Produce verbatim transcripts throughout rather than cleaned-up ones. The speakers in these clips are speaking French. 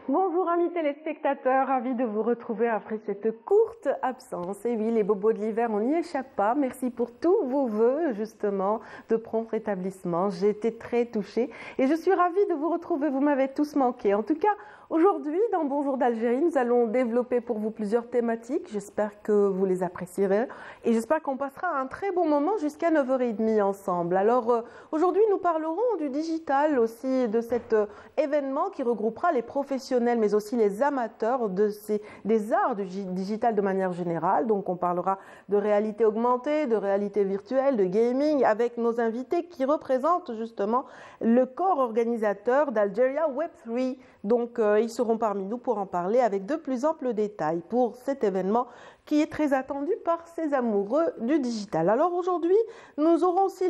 Bonjour amis téléspectateurs, ravi de vous retrouver après cette courte absence. Et oui, les bobos de l'hiver, on n'y échappe pas. Merci pour tous vos vœux justement de prompt rétablissement. J'ai été très touchée et je suis ravie de vous retrouver. Vous m'avez tous manqué. En tout cas, aujourd'hui, dans Bonjour d'Algérie, nous allons développer pour vous plusieurs thématiques. J'espère que vous les apprécierez et j'espère qu'on passera un très bon moment jusqu'à neuf heures trente ensemble. Alors euh, aujourd'hui, nous parlerons du digital aussi, de cet euh, événement qui regroupera les professionnels mais aussi les amateurs de ces, des arts du digital de manière générale. Donc on parlera de réalité augmentée, de réalité virtuelle, de gaming avec nos invités qui représentent justement le corps organisateur d'Algeria Web trois. Donc euh, ils seront parmi nous pour en parler avec de plus amples détails pour cet événement qui est très attendu par ces amoureux du digital. Alors aujourd'hui, nous aurons aussi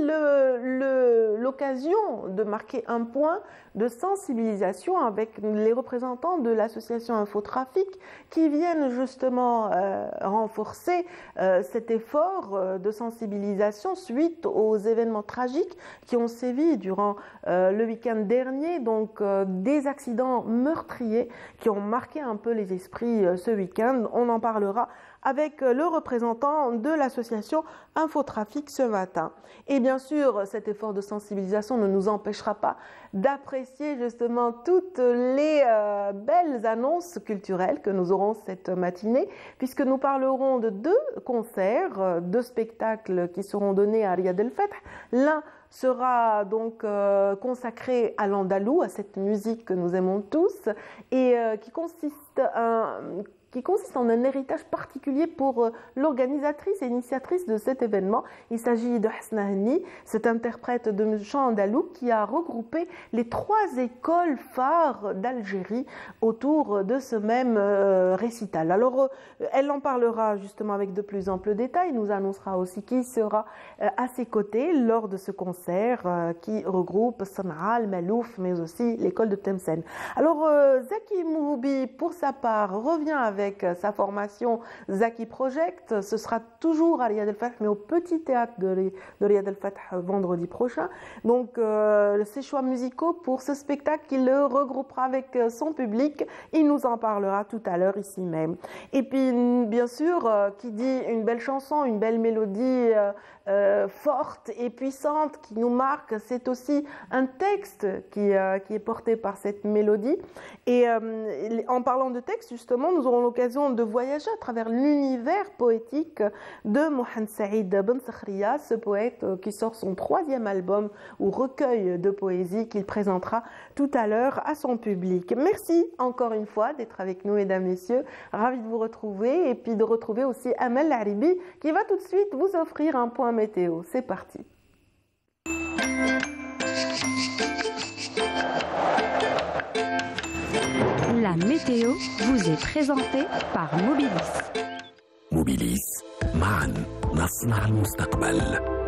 l'occasion de marquer un point de sensibilisation avec les représentants de l'association Infotrafic qui viennent justement euh, renforcer euh, cet effort euh, de sensibilisation suite aux événements tragiques qui ont sévi durant euh, le week-end dernier, donc euh, des accidents meurtriers qui ont marqué un peu les esprits euh, ce week-end. On en parlera avec le représentant de l'association Infotrafic ce matin. Et bien sûr, cet effort de sensibilisation ne nous empêchera pas d'apprécier justement toutes les euh, belles annonces culturelles que nous aurons cette matinée, puisque nous parlerons de deux concerts, deux spectacles qui seront donnés à Riyad El Fath. L'un sera donc euh, consacré à l'andalou, à cette musique que nous aimons tous, et euh, qui consiste à... qui consiste en un héritage particulier pour euh, l'organisatrice et initiatrice de cet événement. Il s'agit de Hasna Hani, cette interprète de chant andalou qui a regroupé les trois écoles phares d'Algérie autour de ce même euh, récital. Alors, euh, elle en parlera justement avec de plus amples détails, nous annoncera aussi qui sera euh, à ses côtés lors de ce concert euh, qui regroupe Sanaa, le Malouf, mais aussi l'école de Tlemcen. Alors, euh, Zaki Mouhoubi, pour sa part, revient avec avec sa formation Zaki Project. Ce sera toujours à Riyad El Fath, mais au petit théâtre de, de Riyad El Fath vendredi prochain. Donc, euh, ses choix musicaux pour ce spectacle, il le regroupera avec son public. Il nous en parlera tout à l'heure ici même. Et puis, bien sûr, euh, qui dit une belle chanson, une belle mélodie euh, euh, forte et puissante qui nous marque, c'est aussi un texte qui, euh, qui est porté par cette mélodie. Et euh, en parlant de texte, justement, nous aurons l'occasion de voyager à travers l'univers poétique de Mohamed Saïd Ben Sakhria, ce poète qui sort son troisième album ou recueil de poésie qu'il présentera tout à l'heure à son public. Merci encore une fois d'être avec nous, mesdames, messieurs. Ravi de vous retrouver et puis de retrouver aussi Amel Laribi qui va tout de suite vous offrir un point météo. C'est parti. La météo vous est présentée par Mobilis. Mobilis, معاً نصنع المستقبل.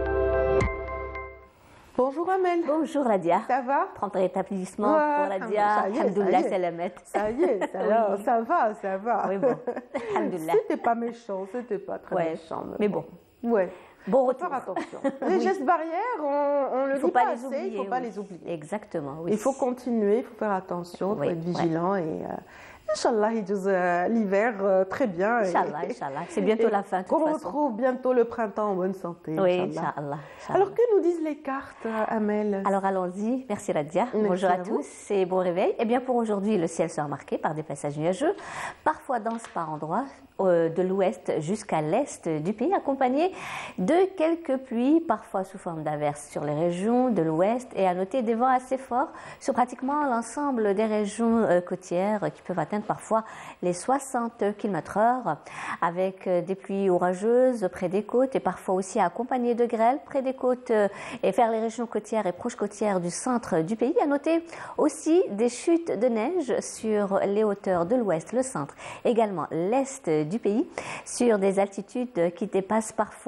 Bonjour Amel. Bonjour Radia. Ça va? trente rétablissements ouais, pour Radia. Alhamdoulilah, Salamat. Ça y est, ça, va, oui. ça va, ça va. Oui, bon. Alhamdoulilah. C'était pas méchant, c'était pas très ouais. méchant. Mais bon. Ouais. Bon retour. Faut faire attention. Les oui. gestes barrières, on, on le dit pas, pas assez, oublier, il ne faut oui. pas les oublier. Exactement, oui. Il faut continuer, il faut faire attention, il oui. faut être vigilant ouais. et... Euh, Inch'Allah, l'hiver euh, très bien. Inch'Allah, Inch'Allah. C'est bientôt la fin. Qu'on retrouve bientôt le printemps en bonne santé. Oui, Inch'Allah. Inch'Allah. Alors, que nous disent les cartes, Amel? Alors, allons-y. Merci, Radia. Merci Bonjour à, à tous et bon réveil. Eh bien, pour aujourd'hui, le ciel sera marqué par des passages nuageux, parfois denses par endroits, euh, de l'ouest jusqu'à l'est du pays, accompagnés de quelques pluies, parfois sous forme d'averses sur les régions de l'ouest, et à noter des vents assez forts sur pratiquement l'ensemble des régions euh, côtières qui peuvent atteindre parfois les soixante kilomètres heure, avec des pluies orageuses près des côtes et parfois aussi accompagnées de grêles près des côtes et vers les régions côtières et proches côtières du centre du pays. À noter aussi des chutes de neige sur les hauteurs de l'ouest, le centre, également l'est du pays, sur des altitudes qui dépassent parfois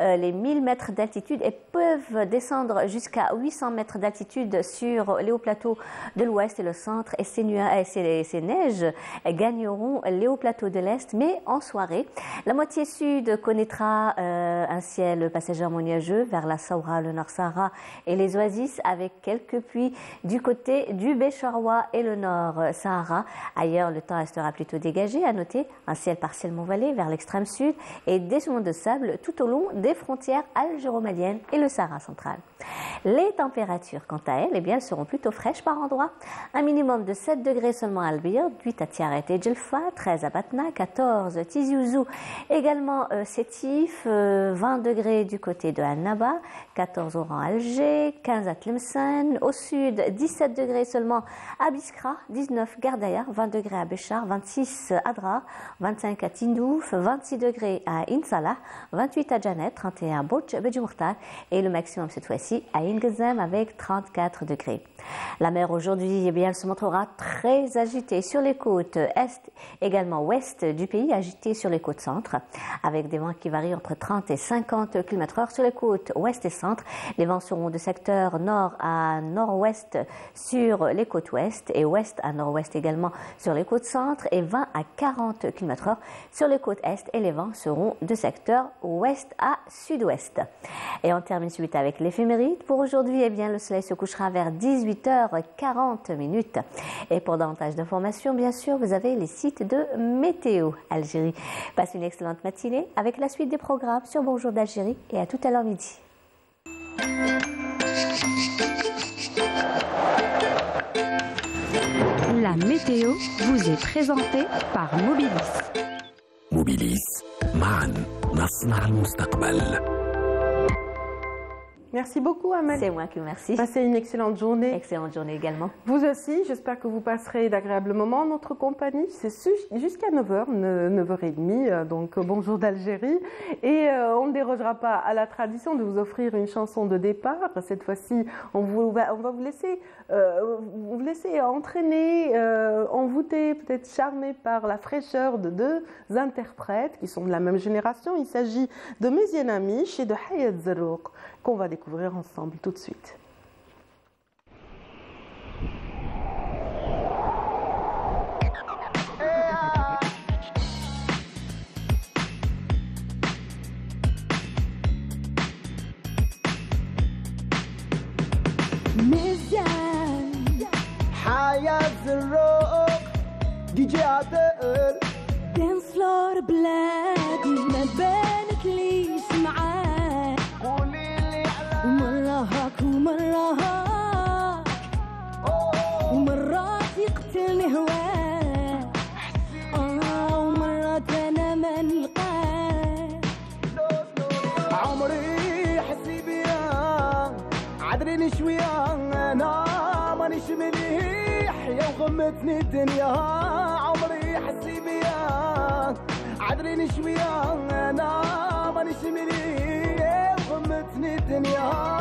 euh, les mille mètres d'altitude et peuvent descendre jusqu'à huit cents mètres d'altitude sur les hauts plateaux de l'ouest et le centre. Et ces, nuages, ces, ces neiges gagneront les hauts plateaux de l'est, mais en soirée. La moitié sud connaîtra euh, un ciel passagèrement nuageux vers la Saoura, le Nord Sahara et les oasis, avec quelques pluies du côté du Bécharoua et le Nord Sahara. Ailleurs, le temps restera plutôt dégagé. À noter un ciel partiellement voilé vers l'extrême sud et des zones de sable tout au long des frontières algéro-maliennes et le Sahara central. Les températures, quant à elles, eh bien, elles seront plutôt fraîches par endroits. Un minimum de sept degrés seulement à Albir, huit à Tiaret et Djelfa, treize à Batna, quatorze à Tizi Ouzou, également euh, Sétif, euh, vingt degrés du côté de Annaba, quatorze au Oran Alger, quinze à Tlemcen, au sud dix-sept degrés seulement à Biskra, dix-neuf Gardaïa, vingt degrés à Béchar, vingt-six à Adra, vingt-cinq à Tindouf, vingt-six degrés à Insalah, vingt-huit à Janet, trente et un à Bouch, Bedjoumurtal et le maximum cette fois-ci à Ingezem avec trente-quatre degrés. La mer aujourd'hui, eh bien, elle se montrera très agitée sur les côtes est, également ouest du pays, agitée sur les côtes centre, avec des vents qui varient entre trente et cinquante kilomètres heure sur les côtes ouest et centre. Les vents seront de secteur nord à nord-ouest sur les côtes ouest et ouest à nord-ouest également sur les côtes centre et vingt à quarante kilomètres heure sur les côtes est, et les vents seront de secteur ouest à sud-ouest. Et on termine suite avec l'éphéméride. Pour aujourd'hui, eh bien, le soleil se couchera vers dix-huit heures quarante minutes. Et pour davantage d'informations, bien sûr, vous avez les sites de Météo Algérie. Passez une excellente matinée avec la suite des programmes sur Bonjour d'Algérie et à tout à l'heure midi. La météo vous est présentée par Mobilis. موبيليس معا نصنع المستقبل. Merci beaucoup, Amal. C'est moi qui vous remercie. Passez une excellente journée. Excellente journée également. Vous aussi, j'espère que vous passerez d'agréables moments en notre compagnie. C'est jusqu'à neuf heures, neuf heures trente, donc bonjour d'Algérie. Et euh, on ne dérogera pas à la tradition de vous offrir une chanson de départ. Cette fois-ci, on, vous, on va vous laisser, euh, vous laisser entraîner, euh, envoûter, peut-être charmer par la fraîcheur de deux interprètes qui sont de la même génération. Il s'agit de Méziane Amiche et de Hayat Zerouk, qu'on va découvrir ensemble tout de suite. ميزان حياة زروق دي جي عدل دانس فلور بلادي ما بالك ليش معاك قولي لي على ومرة هاك ومرة هاك ومرات يقتلني هواك آه ومرات أنا ما نلقاك عمري حسي بيا عدريني شوية أنا مانيش مليح يا وغمتني الدنيا عمري حسي بيا عدريني شوية أنا مانيش مليح يا وغمتني الدنيا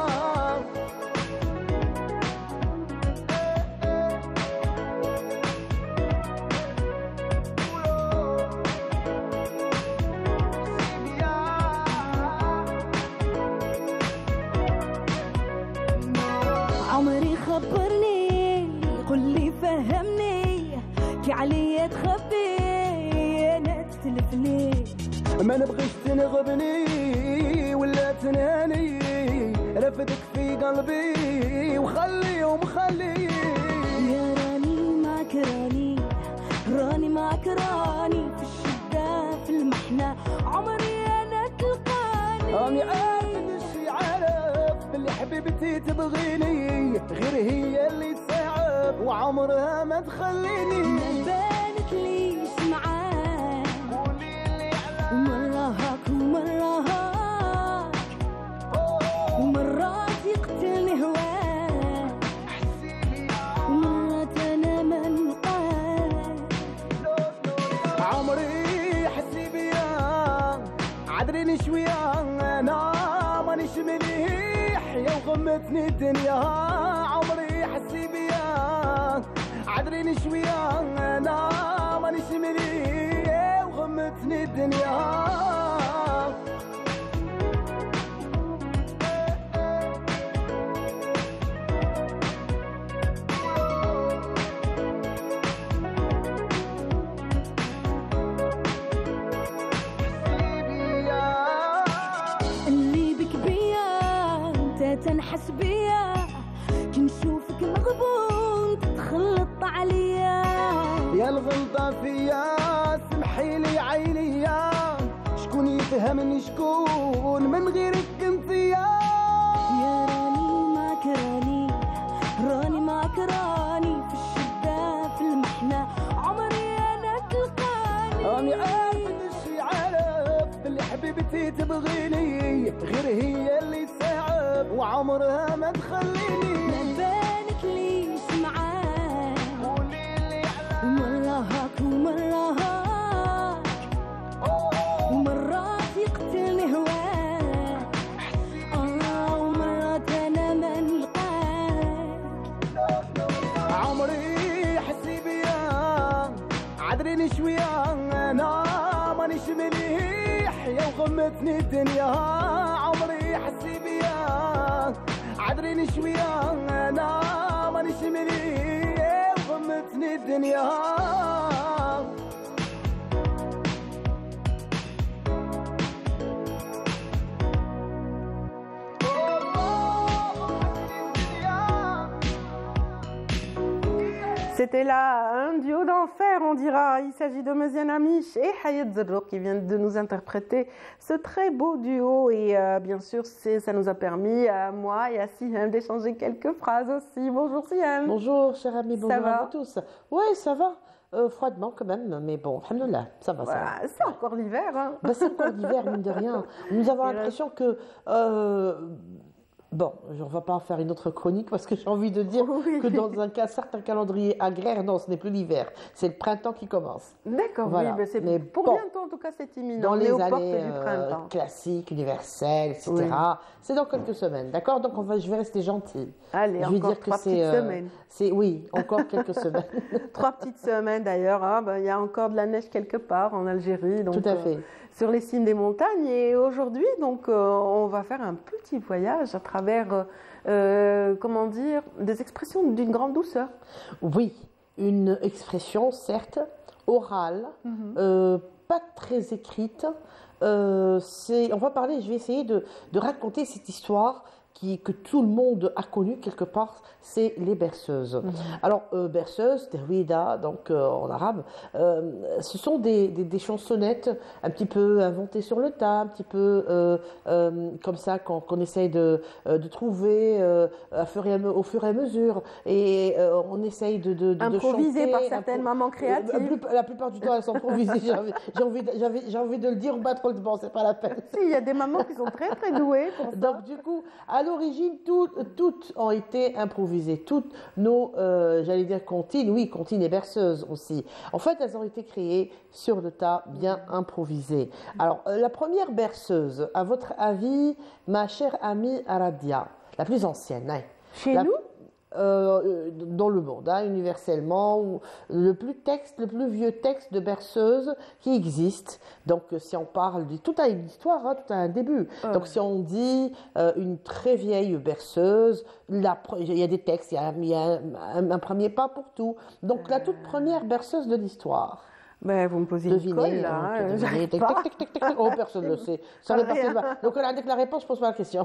عمري خبرني قل لي فهمني كي عليا تخبي انا تتلفني ما نبغيش تنغبني ولا تنهاني رفدك في قلبي وخليهم خلي يا راني معك راني راني معك راني في الشدة في المحنة عمري انا تلقاني راني عارف شي عارف اللي حبيبتي تبغيني غير هي اللي تصعب وعمرها ما تخليني ما بالك ليش معاك قولي لي على ومرة هاك ومرة هاك ومرات يقتلني هواك ومرات انا ما نلقاك عمري حسي بيا عدريني شوية انا مانيش مليح يا وغمتني الدنيا عمري حسي بيا عدريني شوية أنا مانيش مليح يا وغمتني الدنيا حسبية كي نشوفك مغبون تتخلط عليا يا الغلطة فيا سمحيلي عينيا شكون يفهمني شكون من غيرك انتيا يا راني ما كراني راني ما كراني في الشدة في المحنة عمري أنا تلقاني راني عارف الشي عارف اللي حبيبتي تبغيني غير هي اللي صعب وعمرها ما تخليني ما بالك ليش معاك قوليلي على مرة هاك ومرة هاك ومرات يقتلني هواك آه ومرات أنا ما نلقاك عمري حسي بيا عذريني شوية أنا مانيش مليح يا وغمتني الدنيا عمري حسي بيا عذريني شوية أنا مانيش مليح وغمتني الدنيا C'était là un duo d'enfer, on dira. Il s'agit de Meziane Amiche et Hayat Zerrouk qui viennent de nous interpréter ce très beau duo. Et euh, bien sûr, ça nous a permis, à moi et à Siham, d'échanger quelques phrases aussi. Bonjour Siham. Bonjour, cher ami, bonjour Ça va à vous tous. Oui, ça va. Euh, froidement quand même, mais bon, alhamdoulilah, ça va, ça Voilà, va. c'est encore l'hiver. Hein. Bah, c'est encore l'hiver, mine de rien. Nous avons l'impression que... euh, Bon, on ne va pas faire une autre chronique parce que j'ai envie de dire Oui. que dans un cas, certain calendrier agraire, non, ce n'est plus l'hiver, c'est le printemps qui commence. D'accord, Voilà. oui, mais c'est Mais pour bon, bientôt, en tout cas, c'est imminent. Dans On est les aux portes années du euh, printemps. classiques, universelles, et cetera. C'est dans quelques semaines, d'accord? Donc on va, je vais rester gentille. Allez, je vais encore dire que trois c'est, petites euh, semaines. c'est, oui, encore quelques semaines. Trois petites semaines d'ailleurs. Hein. Ben, il y a encore de la neige quelque part en Algérie. Donc, Tout à euh, fait. sur les cimes des montagnes. Et aujourd'hui, donc, euh, on va faire un petit voyage à travers, euh, euh, comment dire, des expressions d'une grande douceur. Oui, une expression, certes, orale, euh, pas très écrite. Euh, c'est, on va parler, je vais essayer de, de raconter cette histoire qui, que tout le monde a connue quelque part, c'est les berceuses. Alors, euh, berceuses, terwida, donc euh, en arabe, euh, ce sont des, des, des chansonnettes un petit peu inventées sur le tas, un petit peu euh, euh, comme ça qu'on qu'on essaye de, euh, de trouver euh, à fur et à me- au fur et à mesure. Et euh, on essaye de, de, de, de Improvisées chanter, par certaines impro- mamans créatives. Euh, la plus- La plupart du temps, elles sont improvisées. J'ai envie, j'ai envie, de- j'avais- j'ai envie de le dire, pas trop le bon, c'est pas la peine. Si, il y a des mamans qui sont très très douées pour ça. Donc du coup, à l'origine, tout- toutes ont été improvisées. Toutes nos, euh, j'allais dire comptines, oui, comptines et berceuses aussi. En fait, elles ont été créées sur le tas, bien improvisées. Alors, euh, la première berceuse, à votre avis, ma chère amie Aradia, la plus ancienne, hein, Chez la- nous, euh, dans le monde, hein, universellement, où le plus texte, le plus vieux texte de berceuse qui existe. Donc, euh, si on parle, de, tout a une histoire, hein, tout a un début. Ouais. Donc, si on dit euh, une très vieille berceuse, la pre- il y a des textes, il y a, il y a un, un- un premier pas pour tout. Donc, la toute première berceuse de l'histoire. ben, vous me posez une Devinez, colle là. hein, hein, devinez, j'arrive tic, pas. tic, tic, tic, tic, tic. Oh, personne ne le sait. Ça Pas fait partie de rien. ma- Donc, on a dit que la réponse, je pose pas la question.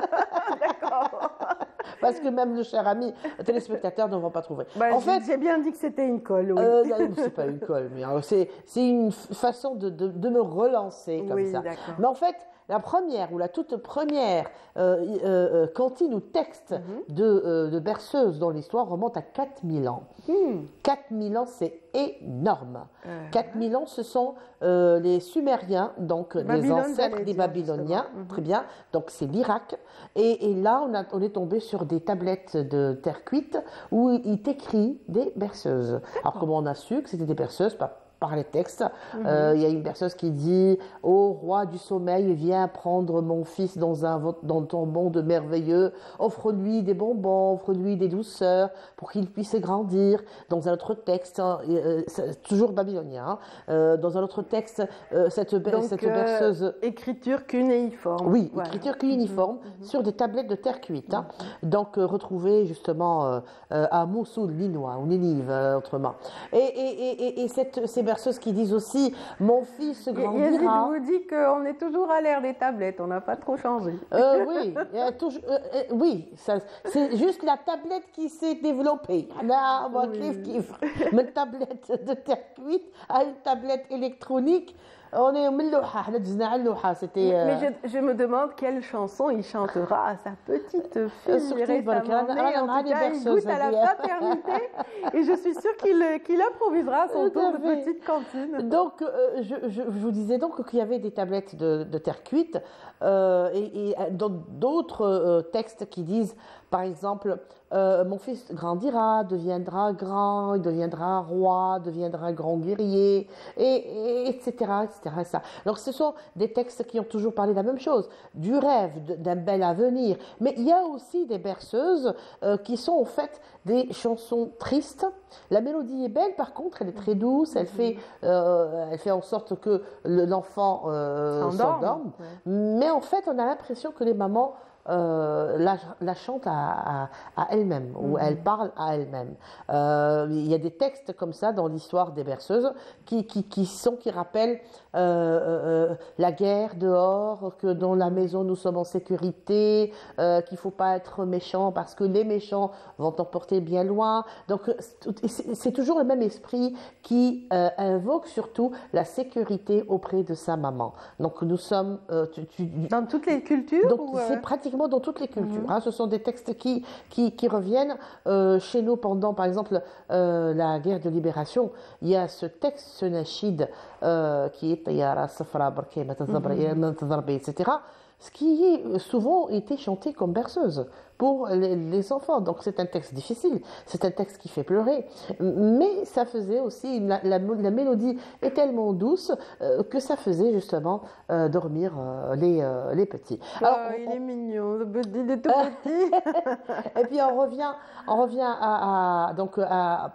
Parce que même le cher ami téléspectateur ne va pas trouver. Ben, en j'ai- fait, j'ai bien dit que c'était une colle. Oui, euh, non, c'est pas une colle, mais euh, c'est c'est une f- façon de, de, de me relancer comme Oui, ça. d'accord. Mais en fait, la première ou la toute première euh, euh, euh, cantine ou texte Mhm. de, euh, de berceuse dans l'histoire remonte à quatre mille ans. Hmm. quatre mille ans, c'est énorme. Euh, quatre mille ans, ce sont euh, les Sumériens, donc les Babylone, ancêtres j'allais des dire, Babyloniens, justement. Mhm. très bien. Donc c'est l'Irak. Et, et là, on, a- on est tombé sur des tablettes de terre cuite où il est écrit des berceuses. Alors comment on a su que c'était des berceuses? Pas par les textes. Euh, Il y a une berceuse qui dit « Ô roi du sommeil, viens prendre mon fils dans, un, vo- dans ton monde merveilleux, offre-lui des bonbons, offre-lui des douceurs pour qu'il puisse grandir. » Dans un autre texte, hein, euh, c'est toujours babylonien, hein, euh, dans un autre texte, euh, cette, ber- Donc, cette euh, berceuse... écriture cunéiforme. Oui, Voilà. écriture cunéiforme sur des tablettes de terre cuite. Hein. Donc, euh, retrouvées justement euh, euh, à Mossoul, Ninois, ou Ninive, euh, autrement. Et, et, et, et- et cette, ces berceuses berceuses qui disent aussi mon fils Yazid grandira. vous dit qu'on est toujours à l'ère des tablettes, on n'a pas trop changé. Euh, oui, il y a toujours- euh, euh, oui, ça- c'est juste la tablette qui s'est développée. Là, moi, Oui. kiff, kiff. Une tablette de terre cuite à une tablette électronique. On est au Millouha, حنا دزنا على اللوحة, c'était. euh, Mais je, je me demande quelle chanson il chantera à sa petite Euh, fille surtout, récemment Barkana, née. ah, En ah, tout les cas, il berceuses, goûte à la ça dit. paternité et je suis sûre qu'il qu'il improvisera son Tout tour à de fait. petite cantine. Donc, euh, je, je- je vous disais donc qu'il y avait des tablettes de, de terre cuite euh, et, et dans d'autres euh, textes qui disent, par exemple, euh, mon fils grandira, deviendra grand, il deviendra roi, deviendra grand guerrier, et, et- etc., et cetera, et ça. Donc, ce sont des textes qui ont toujours parlé de la même chose, du rêve, de- d'un bel avenir. Mais il y a aussi des berceuses euh, qui sont en fait des chansons tristes. La mélodie est belle, par contre, elle est très douce, elle fait, euh, elle fait en sorte que le- l'enfant euh, S'endorme, s'endorme. ouais. Mais en fait, on a l'impression que les mamans euh, la, la chantent à, à- à elles-mêmes, ou elles parlent à elles-mêmes. Euh, il y a des textes comme ça dans l'histoire des berceuses qui, qui, qui sont, qui rappellent euh, euh, la guerre dehors, que dans la maison nous sommes en sécurité, euh, qu'il ne faut pas être méchant parce que les méchants vont t'emporter bien loin. Donc c'est c'est toujours le même esprit qui euh, invoque surtout la sécurité auprès de sa maman. Donc nous sommes... euh, tu- tu- Dans toutes les cultures donc ou, euh, c'est pratiquement dans toutes les cultures. hein. Ce sont des textes qui, qui, qui reviennent euh, chez nous pendant, par exemple, euh, la guerre de libération. Il y a ce texte, ce nachid, euh, qui est Tayara Safra Barkeh, et cetera, ce qui est souvent été chanté comme berceuse pour les, les enfants. Donc c'est un texte difficile, c'est un texte qui fait pleurer, mais ça faisait aussi, la, la, la mélodie est tellement douce euh, que ça faisait justement euh, dormir euh, les, euh, les petits. Alors, Ah, on- il on- est mignon, le petit, il est tout petit. et puis on revient, on revient à, à- donc à,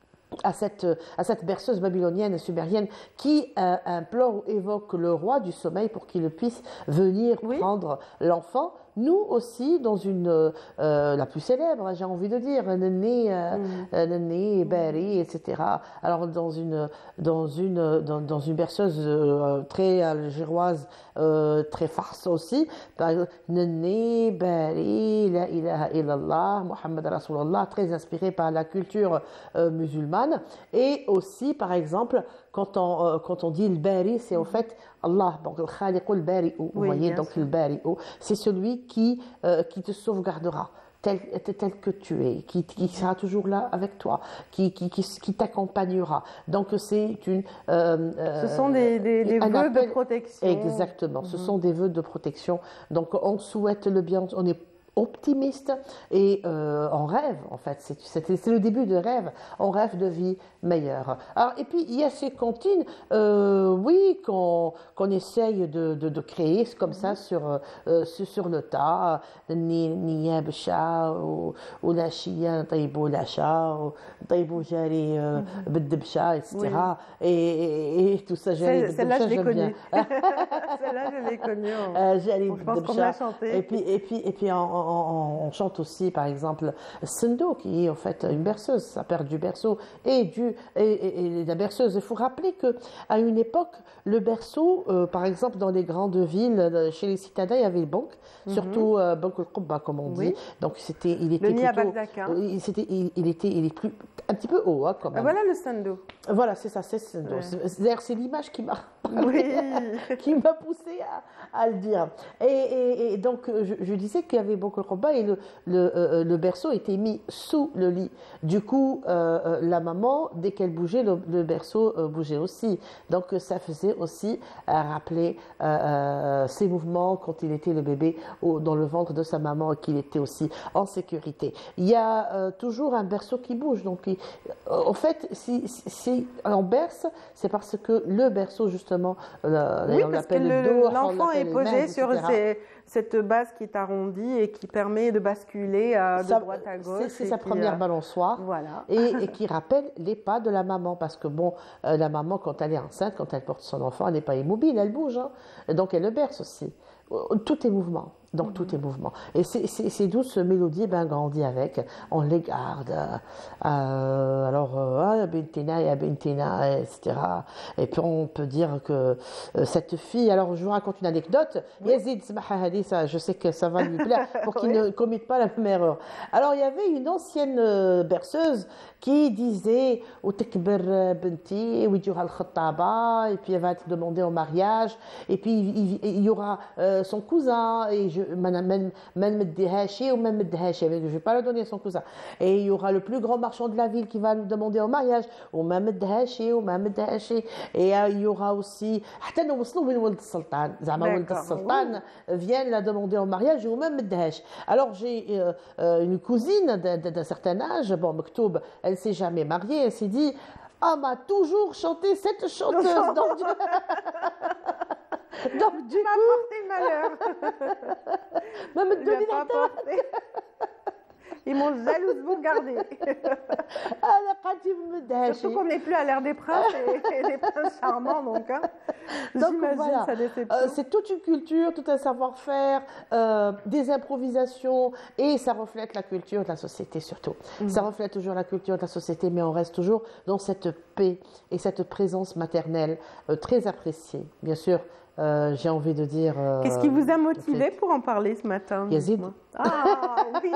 à cette, à cette berceuse babylonienne et sumérienne qui euh, implore ou évoque le roi du sommeil pour qu'il puisse venir Oui. prendre l'enfant. Nous aussi, dans une, euh, la plus célèbre, j'ai envie de dire, Nenni, euh, euh, Nenni, Bari, et cetera. Alors dans une, dans une, dans, dans une berceuse euh, très algéroise, euh, très farce aussi, par exemple, Nenni, Bari, La ilaha illallah, Muhammad Rasulallah, très inspiré par la culture euh, musulmane. Et aussi, par exemple, quand on, euh, quand on dit le Bari, c'est en fait Allah, donc le Khaliq le Bari, vous Oui, voyez, bien donc sûr. le Bari, c'est celui qui, euh, qui te sauvegardera. Tel, tel que tu es, qui, qui sera toujours là avec toi, qui, qui, qui, qui t'accompagnera. Donc c'est une... euh, Ce sont des, des, des un vœux appel- de protection. Exactement, ce sont des vœux de protection. Donc on souhaite le bien, on est optimiste et euh, on rêve en fait, c'est c'est- c'est le début de rêve, on rêve de vie meilleure. Alors, et puis il y a ces comptines, euh, oui, qu'on qu'on essaye de, de, de créer comme ça sur, euh, sur, sur le tas, ni ni bcha ou ou la chia taïbou la cha ou taïbou jari bdbcha, et cetera. Et, et, et tout ça, jari Celle- Celle-là, je bdbcha, l'ai j'aime bien. connue. Celle-là, je l'ai connue. en- Euh, Jari Bon, je pense qu'on Bdbcha. l'a chanté. Et puis, et puis, et puis on, on- on chante aussi, par exemple, Sendo, qui est en fait une berceuse. Ça perd du berceau et, du, et, et- et la berceuse. Il faut rappeler qu'à une époque, le berceau, euh, par exemple, dans les grandes villes, euh, chez les citadins, il y avait le banc, surtout euh, Bank al-Qubba, comme on dit. Oui. Donc, c'était, il était Le nid à plutôt- Bagdaka. euh, il, c'était- il- il était, il est plus, un petit peu haut, hein, quand Ah, même. Voilà le sando. Voilà, c'est ça, c'est Sendo. Ouais. C'est- D'ailleurs, c'est l'image qui m'a Oui. qui m'a poussé à, à le dire. Et, et- et donc, je, je disais qu'il y avait beaucoup de repas et le, le, euh, le berceau était mis sous le lit. Du coup, euh, euh, la maman, dès qu'elle bougeait, le, le berceau euh, bougeait aussi. Donc, euh, ça faisait aussi euh, rappeler euh, euh, ses mouvements quand il était le bébé au- dans le ventre de sa maman et qu'il était aussi en sécurité. Il y a euh, toujours un berceau qui bouge. Donc, il- euh, en fait, si, si, si on berce, c'est parce que le berceau, justement, euh, Oui, on parce que l'appelle le le- dos, on l'enfant est l'appelle les posé mains, sur et cetera. ces- cette base qui est arrondie et qui permet de basculer euh, de Ça- droite à c'est- gauche. C'est et sa qui, première euh, balançoire. Voilà. Et, et qui rappelle les pas de la maman. Parce que, bon, euh, la maman, quand elle est enceinte, quand elle porte son enfant, elle n'est pas immobile, elle bouge. hein. Et donc, elle le berce aussi. euh, tout est mouvement. Donc tout est mouvement. Et ces, ces, ces douces mélodies, ben, grandit avec, on les garde. Euh, alors, euh, ah, Bentina, ya Bentina, et cetera. Et puis on peut dire que euh, cette fille, alors je vous raconte une anecdote, Yazid Smaha Hadi, ça, je sais que ça va lui plaire, pour qu'il Oui. ne commette pas la même erreur. Alors il y avait une ancienne euh, berceuse qui disait au tekber benti, ويجوها الخطابة, et puis elle va te demander en mariage, et puis il, il- il y aura euh, son cousin, et je ما ما- ما نمديهاش شي وما نمدهاش, je ne vais pas le donner à son cousin, et il y aura le plus grand marchand de la ville qui va nous demander en mariage, وما مدهاش شي وما مدهاش شي, et euh, il y aura aussi حتى نوصلوا من ولد السلطان, زعما ولد D'accord, السلطان viennent la demander en mariage وما مدهاش. Alors j'ai euh, euh, une cousine d'un d'un certain âge, bon Mektoub, elle s'est jamais mariée, elle s'est dit ah, m'a toujours chanté cette chanteuse. Donc, donc du Tu m'as coup, porté malheur. même Tu donné m'as la pas porté. Ils m'ont jalousement gardé. ah, la qadim mdahashi. Surtout qu'on n'est plus à l'ère des princes et, et des princes charmants, donc. Hein. Donc J'imagine voilà, sa déception. Euh, c'est toute une culture, tout un savoir-faire, euh, des improvisations, et ça reflète la culture de la société surtout. Ça reflète toujours la culture de la société, mais on reste toujours dans cette paix et cette présence maternelle euh, très appréciée. Bien sûr, euh, j'ai envie de dire... euh, Qu'est-ce qui vous a le motivé fait- pour en parler ce matin? Yazid. dites-moi. Ah oui.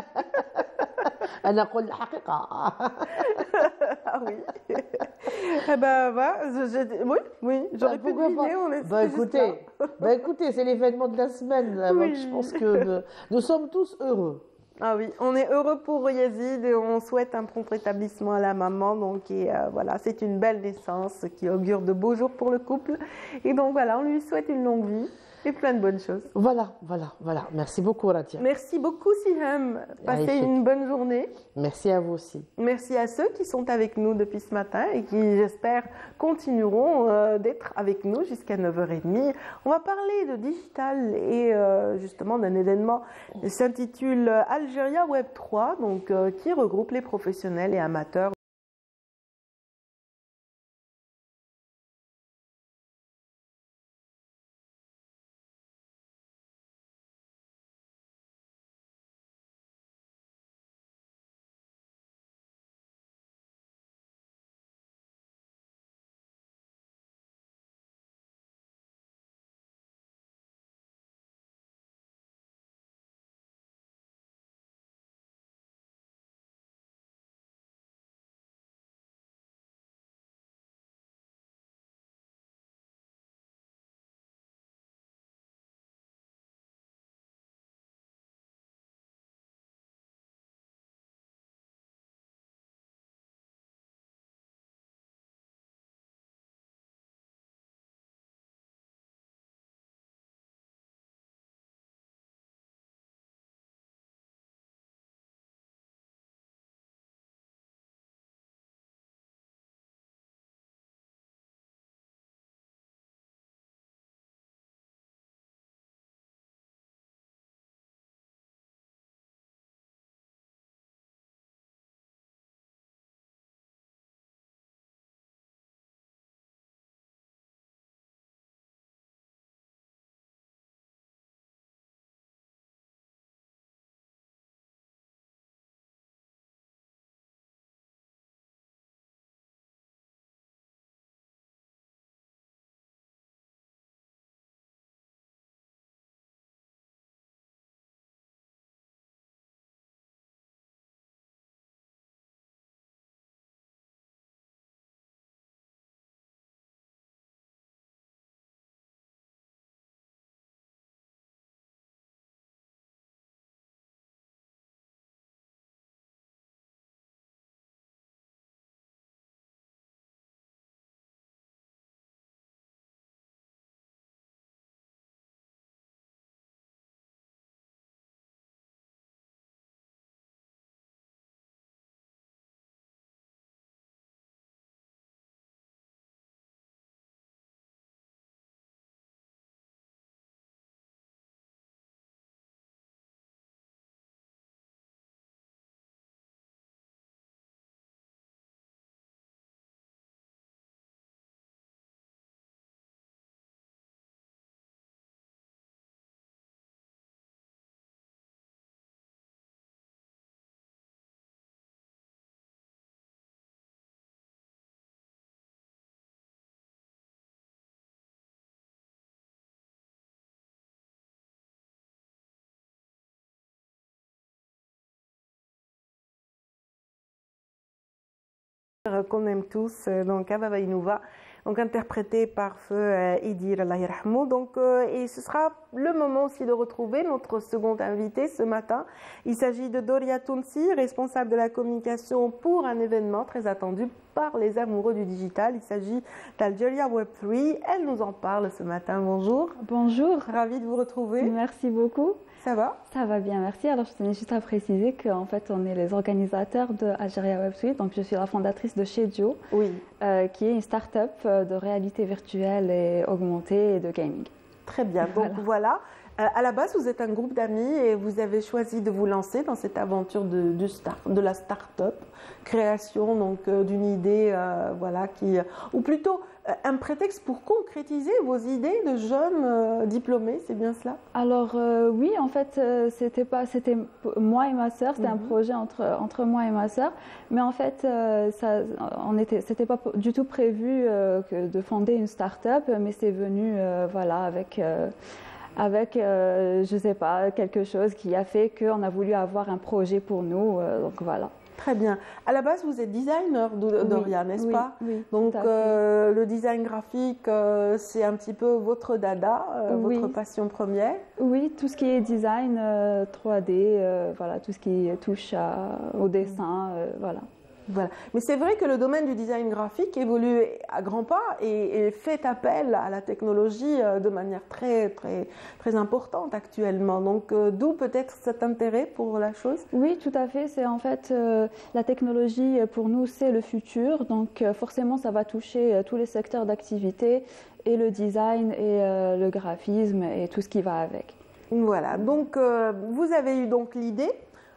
أنا أقول الحقيقة. Ah oui. Eh ben, va, je- je- oui, oui, j'aurais pu Pourquoi deviner, pas on est Bah juste écoutez, là. bah écoutez, c'est l'événement de la semaine. Donc Oui. je pense que euh, nous sommes tous heureux. Ah oui, on est heureux pour Yazid et on souhaite un prompt rétablissement à la maman. Donc et, euh, voilà, c'est une belle naissance qui augure de beaux jours pour le couple. Et donc voilà, on lui souhaite une longue vie et plein de bonnes choses. Voilà, voilà, voilà. Merci beaucoup, Radia. Merci beaucoup Siham. Passez Aïchik. une bonne journée. Merci à vous aussi. Merci à ceux qui sont avec nous depuis ce matin et qui, j'espère, continueront euh, d'être avec nous jusqu'à neuf heures trente. On va parler de digital et euh, justement d'un événement qui s'intitule Algéria Web trois, donc, euh, qui regroupe les professionnels et amateurs qu'on aime tous, donc Ababa Inouva, donc interprété par feu euh, Idir Allah yarhamou. Donc euh, et ce sera le moment aussi de retrouver notre second invité ce matin. Il s'agit de Doria Tounsi, responsable de la communication pour un événement très attendu par les amoureux du digital. Il s'agit d'Algeria Web trois. Elle nous en parle ce matin. Bonjour. Bonjour. Ravie de vous retrouver. Merci beaucoup. Ça va? Ça va bien, merci. Alors, je tenais juste à préciser qu'en fait, on est les organisateurs de Algeria Web trois. Donc, je suis la fondatrice de Shedio, oui. euh, qui est une start-up de réalité virtuelle et augmentée et de gaming. Très bien. Donc, voilà. voilà. Euh, à la base, vous êtes un groupe d'amis et vous avez choisi de vous lancer dans cette aventure de, de, start, de la start-up, création donc euh, d'une idée, euh, voilà, qui, ou plutôt euh, un prétexte pour concrétiser vos idées de jeunes euh, diplômés, c'est bien cela? Alors euh, oui, en fait, euh, c'était pas, c'était moi et ma sœur, c'était mm-hmm. un projet entre entre moi et ma sœur, mais en fait, euh, ça, on était, c'était pas du tout prévu euh, que de fonder une start-up, mais c'est venu, euh, voilà, avec euh, avec, euh, je ne sais pas, quelque chose qui a fait qu'on a voulu avoir un projet pour nous. Euh, donc voilà. Très bien. À la base, vous êtes designer, Doria, oui, n'est-ce oui, pas? Oui. Donc euh, le design graphique, euh, c'est un petit peu votre dada, euh, oui. votre passion première? Oui, tout ce qui est design, euh, trois D, euh, voilà, tout ce qui touche à, au dessin, euh, voilà. Voilà. Mais c'est vrai que le domaine du design graphique évolue à grands pas et, et fait appel à la technologie de manière très, très, très importante actuellement. Donc, euh, d'où peut-être cet intérêt pour la chose? Oui, tout à fait. C'est en fait euh, la technologie pour nous, c'est le futur. Donc, euh, forcément, ça va toucher euh, tous les secteurs d'activité et le design et euh, le graphisme et tout ce qui va avec. Voilà. Donc, euh, vous avez eu donc l'idée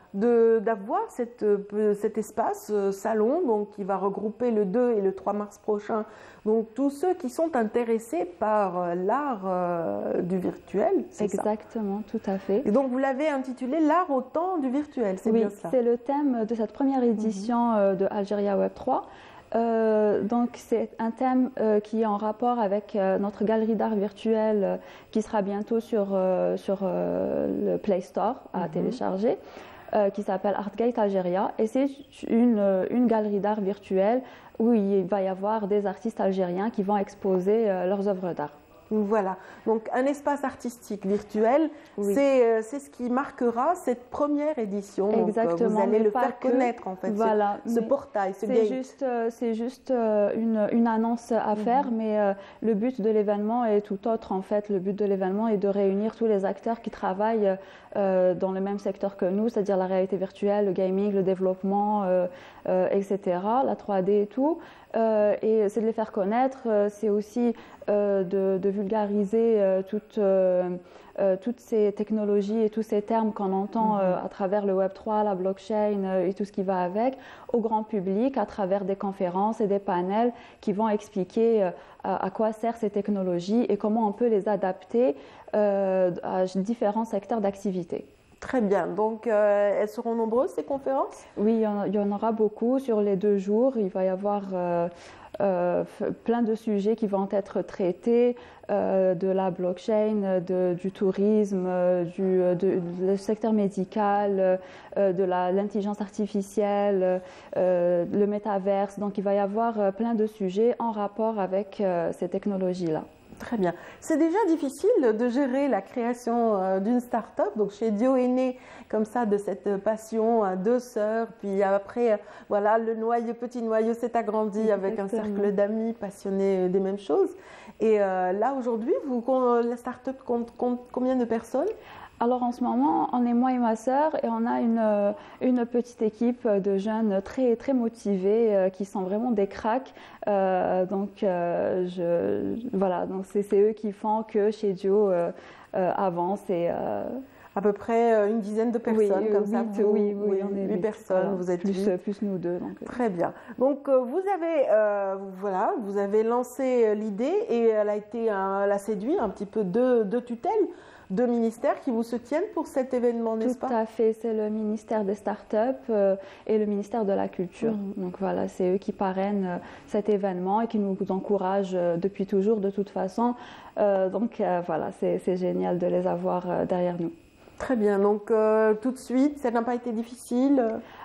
d'avoir cette, cet espace euh, salon donc, qui va regrouper le deux et le trois mars prochain donc, tous ceux qui sont intéressés par euh, l'art euh, du virtuel. Exactement, ça tout à fait. Et donc vous l'avez intitulé l'art au temps du virtuel, c'est oui, bien cela? C'est le thème de cette première édition mm-hmm. euh, de Algeria Web trois. Euh, donc c'est un thème euh, qui est en rapport avec euh, notre galerie d'art virtuel euh, qui sera bientôt sur, euh, sur euh, le Play Store à mm-hmm. télécharger. Euh, qui s'appelle Artgate Algeria et c'est une, une galerie d'art virtuelle où il va y avoir des artistes algériens qui vont exposer euh, leurs œuvres d'art. Voilà, donc un espace artistique virtuel, oui. c'est ce qui marquera cette première édition. Exactement. Donc, vous allez le faire que, connaître en fait, voilà, ce, ce portail, ce gate. C'est juste, c'est juste une, une annonce à faire, mm-hmm. mais euh, le but de l'événement est tout autre en fait. Le but de l'événement est de réunir tous les acteurs qui travaillent euh, dans le même secteur que nous, c'est-à-dire la réalité virtuelle, le gaming, le développement, euh, euh, et cetera, la trois D et tout. Euh, et c'est de les faire connaître, euh, c'est aussi euh, de, de vulgariser euh, toutes, euh, euh, toutes ces technologies et tous ces termes qu'on entend euh, à travers le Web trois, la blockchain euh, et tout ce qui va avec, au grand public à travers des conférences et des panels qui vont expliquer euh, à, à quoi servent ces technologies et comment on peut les adapter euh, à différents secteurs d'activité. Très bien. Donc, euh, elles seront nombreuses, ces conférences? Oui, il y, en, il y en aura beaucoup sur les deux jours. Il va y avoir euh, euh, plein de sujets qui vont être traités, euh, de la blockchain, de, du tourisme, du de, de secteur médical, euh, de l'intelligence artificielle, euh, le métaverse. Donc, il va y avoir plein de sujets en rapport avec euh, ces technologies-là. Très bien. C'est déjà difficile de gérer la création euh, d'une start-up. Donc, Shedio est né comme ça de cette passion à deux sœurs. Puis après, euh, voilà, le noyau, petit noyau s'est agrandi Exactement. Avec un cercle d'amis passionnés des mêmes choses. Et euh, là, aujourd'hui, vous, la start-up compte, compte combien de personnes? Alors en ce moment, on est moi et ma sœur et on a une, une petite équipe de jeunes très, très motivés euh, qui sont vraiment des cracks. Euh, donc euh, je, voilà, donc c'est eux qui font que Shedio euh, euh, avance et euh, à peu près une dizaine de personnes oui, comme huit, ça. Vous, oui, oui, on est huit personnes. Voilà, vous êtes plus, huit. plus nous deux. Donc. Très bien. Donc vous avez euh, voilà, vous avez lancé l'idée et elle a été, un, elle a séduit un petit peu deux, deux tutelles. Deux ministères qui vous soutiennent pour cet événement, n'est-ce pas? Tout à fait, c'est le ministère des startups euh, et le ministère de la culture. Mmh. Donc voilà, c'est eux qui parrainent euh, cet événement et qui nous encouragent euh, depuis toujours de toute façon. Euh, donc euh, voilà, c'est génial de les avoir euh, derrière nous. Très bien, donc euh, tout de suite, ça n'a pas été difficile?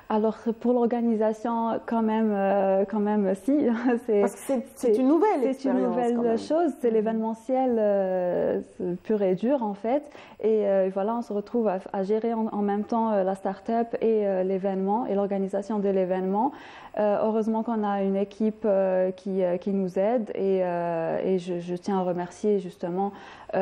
Alors pour l'organisation, quand même, euh, quand même, si. c'est, Parce que c'est, c'est une nouvelle C'est expérience. une nouvelle quand même. chose, c'est l'événementiel euh, pur et dur en fait. Et euh, voilà, on se retrouve à, à gérer en, en même temps euh, la start-up et euh, l'événement et l'organisation de l'événement. Euh, heureusement qu'on a une équipe euh, qui, euh, qui nous aide et, euh, et je, je tiens à remercier justement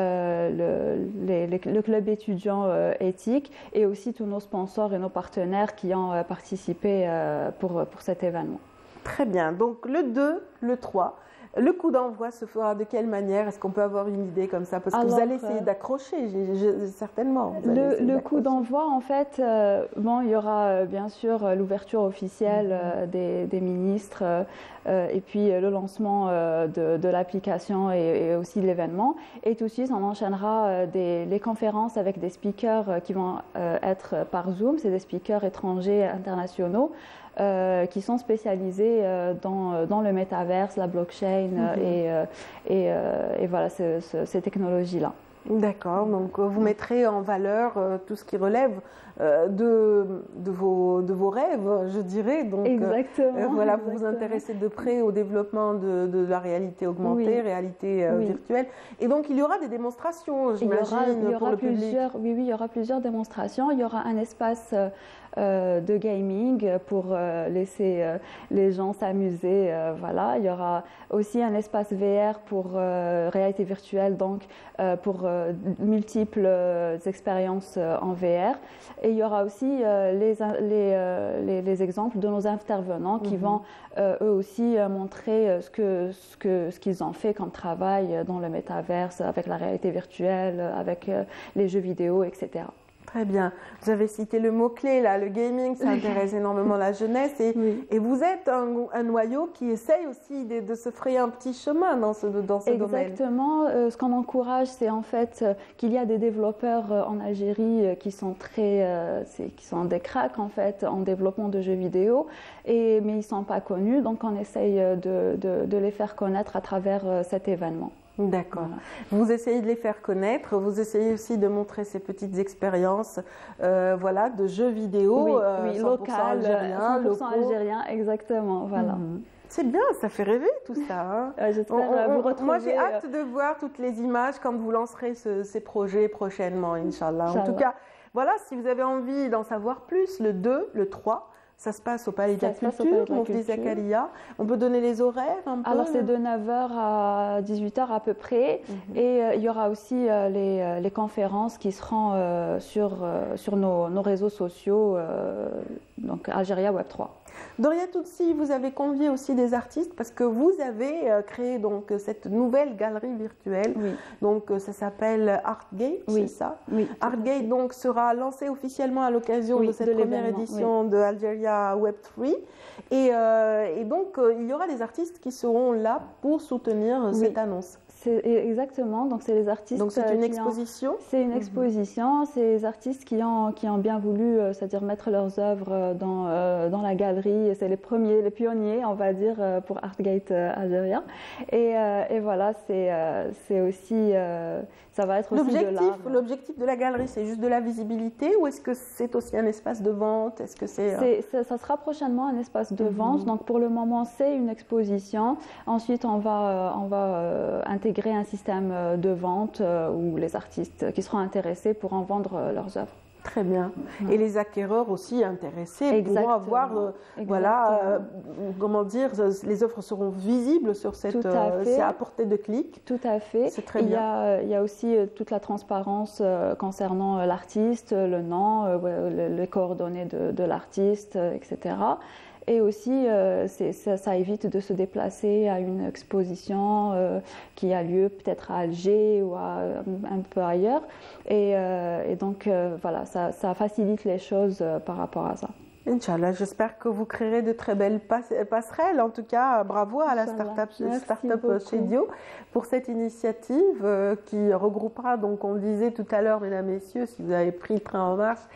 euh, le, les, les, le club étudiant euh, éthique et aussi tous nos sponsors et nos partenaires qui ont euh, participé euh, pour, pour cet événement. Très bien. Donc le deux, le trois. Le coup d'envoi se fera de quelle manière? Est-ce qu'on peut avoir une idée comme ça? Parce que Alors, vous allez essayer euh, d'accrocher, j'ai- j'ai- certainement. Vous allez Le, essayer le d'accrocher. coup d'envoi, en fait, euh, bon, il y aura euh, bien sûr euh, l'ouverture officielle euh, des, des ministres euh, euh, et puis euh, le lancement euh, de, de l'application et, et aussi de l'événement. Et tout de suite, on enchaînera euh, des, les conférences avec des speakers euh, qui vont euh, être par Zoom. C'est des speakers étrangers internationaux. Euh, qui sont spécialisés euh, dans, dans le métaverse, la blockchain euh, Mhm. et, euh, et, euh, et voilà ce- ce- ces technologies-là. D'accord, donc euh, vous mettrez en valeur euh, tout ce qui relève euh, de, de, vos, de vos rêves, je dirais. Donc, euh, Exactement. euh, voilà, vous vous exactement. intéressez de près au développement de, de la réalité augmentée, Oui. réalité euh, Oui. virtuelle. Et donc, il y aura des démonstrations, Il y aura, j'imagine, il y pour aura le public. plusieurs, oui, oui, il y aura plusieurs démonstrations. Il y aura un espace euh, euh, de gaming pour euh, laisser euh, les gens s'amuser. euh, voilà. Il y aura aussi un espace V R pour euh, réalité virtuelle, donc euh, pour euh, multiples euh, expériences euh, en V R. Et il y aura aussi euh, les, in- les, euh, les, les exemples de nos intervenants qui Mhm. vont euh, eux aussi euh, montrer euh, ce que, ce que, ce qu'ils ont fait comme travail euh, dans le métaverse, avec la réalité virtuelle, euh, avec euh, les jeux vidéo, et cetera. Très bien. Vous avez cité le mot-clé, là, le gaming, ça intéresse énormément la jeunesse. Et, Oui. et vous êtes un, un noyau qui essaye aussi de, de se frayer un petit chemin dans ce, dans ce domaine. Exactement. Euh, ce qu'on encourage, c'est en fait euh, qu'il y a des développeurs euh, en Algérie euh, qui sont très, euh, c'est- qui sont des cracks en fait en développement de jeux vidéo, et mais ils sont pas connus. Donc on essaye euh, de, de, de les faire connaître à travers euh, cet événement. D'accord. Voilà. Vous essayez de les faire connaître, vous essayez aussi de montrer ces petites expériences euh, voilà, de jeux vidéo oui, euh, oui, cent pour cent local, algériens, cent pour cent locaux. algérien, exactement. Voilà. Mhm. C'est bien, ça fait rêver tout ça. Hein. Euh, J'espère On- euh, on- vous on- retrouver. moi, j'ai euh, hâte de voir toutes les images quand vous lancerez ce- ces projets prochainement, Inch'Allah. En Inch'Allah. tout cas, voilà, si vous avez envie d'en savoir plus, le deux, le trois, ça se passe au Palais de Ça la se passe au Culture, Palais de la Moufti Culture. Zakaria. On peut donner les horaires un peu? Alors c'est de neuf heures à dix-huit heures à peu près. Mhm. Et euh, il y aura aussi euh, les, euh, les conférences qui seront euh, sur, euh, sur nos, nos réseaux sociaux, euh, donc Algeria Web trois. Doria Toutsi, vous avez convié aussi des artistes parce que vous avez euh, créé donc cette nouvelle galerie virtuelle. Oui, Donc euh, ça s'appelle Artgate, Oui. c'est ça? oui. tout à Artgate fait. donc sera lancé officiellement à l'occasion Oui, de cette de première l'événement, édition de Algeria Web trois. Et, euh, et donc euh, il y aura des artistes qui seront là pour soutenir euh, Oui. cette annonce. C'est exactement, donc c'est les artistes. Donc c'est euh, une qui ont- exposition. C'est une Mhm. exposition, c'est les artistes qui ont, qui ont bien voulu, euh, c'est-à-dire mettre leurs œuvres euh, dans, euh, dans la galerie. Et c'est les premiers, les pionniers, on va dire, euh, pour Artgate euh, algérien. Et, euh, et voilà, c'est euh, c'est aussi, euh, ça va être aussi de L'objectif, l'art. l'objectif de la galerie, c'est juste de la visibilité ou est-ce que c'est aussi un espace de vente? Est-ce que c'est euh, C'est- ça, ça sera prochainement un espace de Mhm. vente. Donc pour le moment, c'est une exposition. Ensuite, on va, euh, on va euh, intégrer un système euh, de vente euh, où les artistes qui seront intéressés pourront vendre euh, leurs œuvres. très bien? Ouais. Et les acquéreurs aussi intéressés pourront Exactement. avoir, euh, voilà, euh, Exactement. comment dire, euh, les offres seront visibles sur cette, Tout à euh, fait. c'est à portée de clic. Tout à fait. C'est très il y bien. a, euh, il y a aussi euh, toute la transparence euh, concernant euh, l'artiste, euh, le nom, euh, ouais, le- les coordonnées de, de l'artiste, euh, et cetera. Et aussi, euh, c'est- ça, ça évite de se déplacer à une exposition euh, qui a lieu peut-être à Alger ou à, un peu ailleurs. Et, euh, et donc, euh, voilà, ça, ça facilite les choses euh, par rapport à ça. Inch'Allah, j'espère que vous créerez de très belles passe- passerelles. En tout cas, bravo à la Inch'Allah. start-up, Merci start-up beaucoup. chez Dio pour cette initiative euh, qui regroupera, donc on le disait tout à l'heure, mesdames, messieurs, si vous avez pris le train en marche,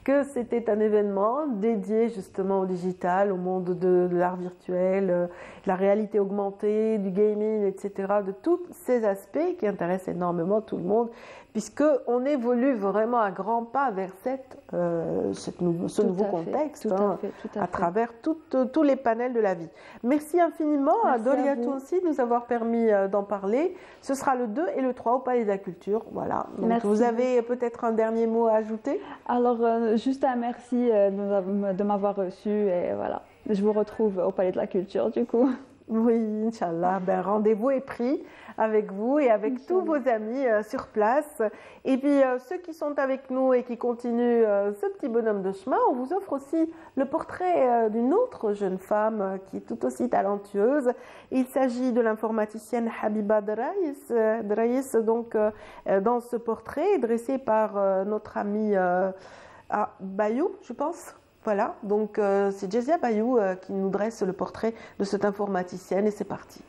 que c'était un événement dédié justement au digital, au monde de, de l'art virtuel, euh, la réalité augmentée, du gaming, et cetera, de tous ces aspects qui intéressent énormément tout le monde, puisqu'on évolue vraiment à grands pas vers cette, euh, cette nou ce Tout nouveau à fait, contexte, tout à hein, fait, tout à à fait. travers toutes- tous les panels de la vie. Merci infiniment Merci à à Dolia vous. Tounsi de nous avoir permis euh, d'en parler. Ce sera le deux et le trois au Palais de la Culture. Voilà. Donc, Merci. vous avez peut-être un dernier mot à ajouter? Alors, euh, juste un merci euh, de nous av- de m'avoir reçu et voilà. Je vous retrouve au Palais de la Culture du coup. Oui, Inch'Allah. Ben, rendez-vous est pris avec vous et avec tous vos amis euh, sur place. Et puis, euh, ceux qui sont avec nous et qui continuent euh, ce petit bonhomme de chemin, on vous offre aussi le portrait euh, d'une autre jeune femme euh, qui est tout aussi talentueuse. Il s'agit de l'informaticienne Habiba Draïs. euh, Draïs, donc, euh, euh, dans ce portrait dressé par euh, notre amie euh, ah, Bayou, je pense. Voilà, donc euh, c'est Jazia Bayou euh, qui nous dresse le portrait de cette informaticienne et c'est parti.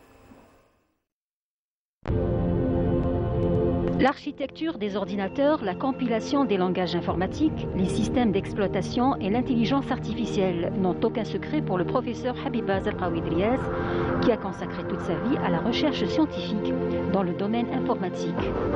L'architecture des ordinateurs, la compilation des langages informatiques, les systèmes d'exploitation et l'intelligence artificielle n'ont aucun secret pour le professeur Habiba Zarqawi Driès, qui a consacré toute sa vie à la recherche scientifique dans le domaine informatique.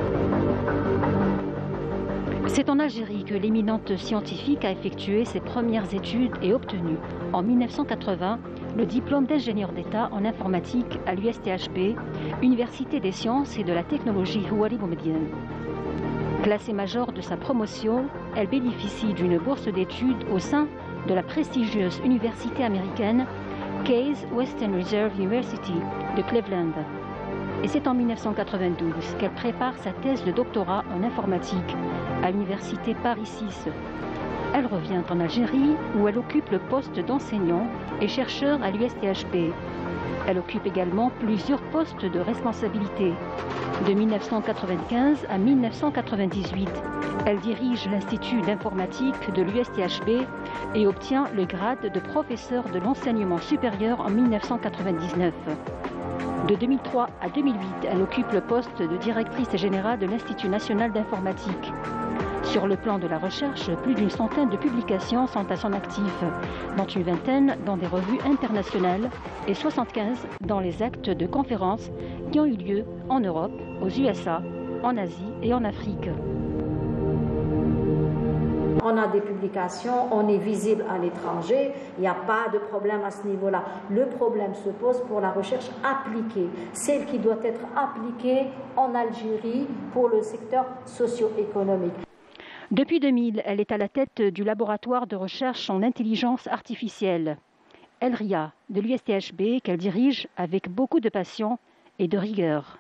C'est en Algérie que l'éminente scientifique a effectué ses premières études et obtenu, en mille neuf cent quatre-vingts, le diplôme d'ingénieur d'État en informatique à l'U S T H P, Université des sciences et de la technologie Houari Boumediene. Classée major de sa promotion, elle bénéficie d'une bourse d'études au sein de la prestigieuse université américaine Case Western Reserve University de Cleveland. Et c'est en mille neuf cent quatre-vingt-douze qu'elle prépare sa thèse de doctorat en informatique à l'université Paris six. Elle revient en Algérie où elle occupe le poste d'enseignant et chercheur à l'U S T H P. Elle occupe également plusieurs postes de responsabilité. De mille neuf cent quatre-vingt-quinze à mille neuf cent quatre-vingt-dix-huit, elle dirige l'Institut d'informatique de l'U S T H P et obtient le grade de professeur de l'enseignement supérieur en mille neuf cent quatre-vingt-dix-neuf. De deux mille trois à deux mille huit, elle occupe le poste de directrice générale de l'Institut national d'informatique. Sur le plan de la recherche, plus d'une centaine de publications sont à son actif, dont une vingtaine dans des revues internationales et soixante-quinze dans les actes de conférences qui ont eu lieu en Europe, aux U S A, en Asie et en Afrique. On a des publications, on est visible à l'étranger, il n'y a pas de problème à ce niveau-là. Le problème se pose pour la recherche appliquée, celle qui doit être appliquée en Algérie pour le secteur socio-économique. Depuis deux mille, elle est à la tête du laboratoire de recherche en intelligence artificielle, ELRIA, de l'U S T H B, qu'elle dirige avec beaucoup de passion et de rigueur.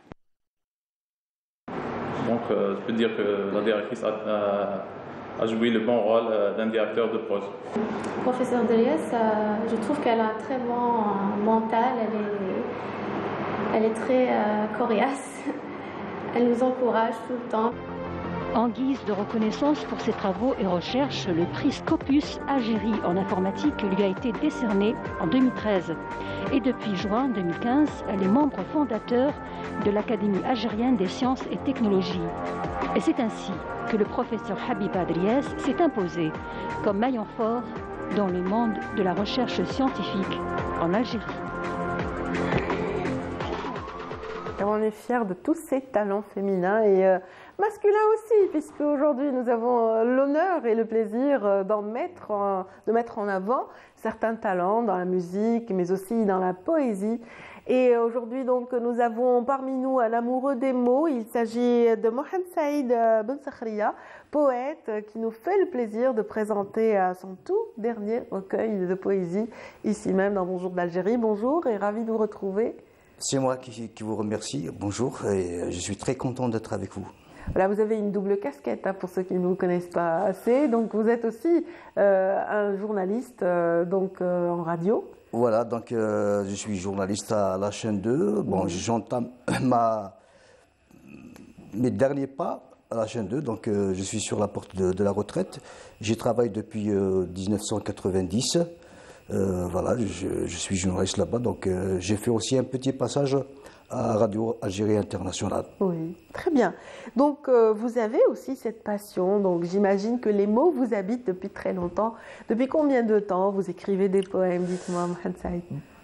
Donc, euh, je peux dire que la directrice a, a, a joué le bon rôle euh, d'un directeur de projet. Professeur Driès, euh, je trouve qu'elle a un très bon euh, mental, elle est, elle est très euh, coriace, elle nous encourage tout le temps. En guise de reconnaissance pour ses travaux et recherches, le prix Scopus Algérie en informatique lui a été décerné en deux mille treize. Et depuis juin deux mille quinze, elle est membre fondateur de l'Académie algérienne des sciences et technologies. Et c'est ainsi que le professeur Habiba Driès s'est imposé comme maillon fort dans le monde de la recherche scientifique en Algérie. Et on est fiers de tous ces talents féminins et euh, masculins aussi, puisque aujourd'hui nous avons euh, l'honneur et le plaisir euh, d'en mettre, en, de mettre en avant certains talents dans la musique, mais aussi dans la poésie. Et aujourd'hui donc nous avons parmi nous un amoureux des mots. Il s'agit de Mohamed Saïd Ben Sakhria, poète, qui nous fait le plaisir de présenter son tout dernier recueil de poésie ici même dans Bonjour d'Algérie. Bonjour et ravi de vous retrouver. C'est moi qui, qui vous remercie. Bonjour, et je suis très content d'être avec vous. Voilà, vous avez une double casquette, hein, pour ceux qui ne vous connaissent pas assez. Donc, vous êtes aussi euh, un journaliste euh, donc, euh, en radio. Voilà, donc euh, je suis journaliste à la chaîne deux. Bon, mmh. j'entame ma, mes derniers pas à la chaîne deux. Donc, euh, je suis sur la porte de, de la retraite. J'y travaille depuis euh, mille neuf cent quatre-vingt-dix. Euh, voilà, je, je suis journaliste là-bas, donc euh, j'ai fait aussi un petit passage à Radio Algérie Internationale. Oui, très bien. Donc, euh, vous avez aussi cette passion. Donc, j'imagine que les mots vous habitent depuis très longtemps. Depuis combien de temps vous écrivez des poèmes? Dites-moi, Mohamed Saïd.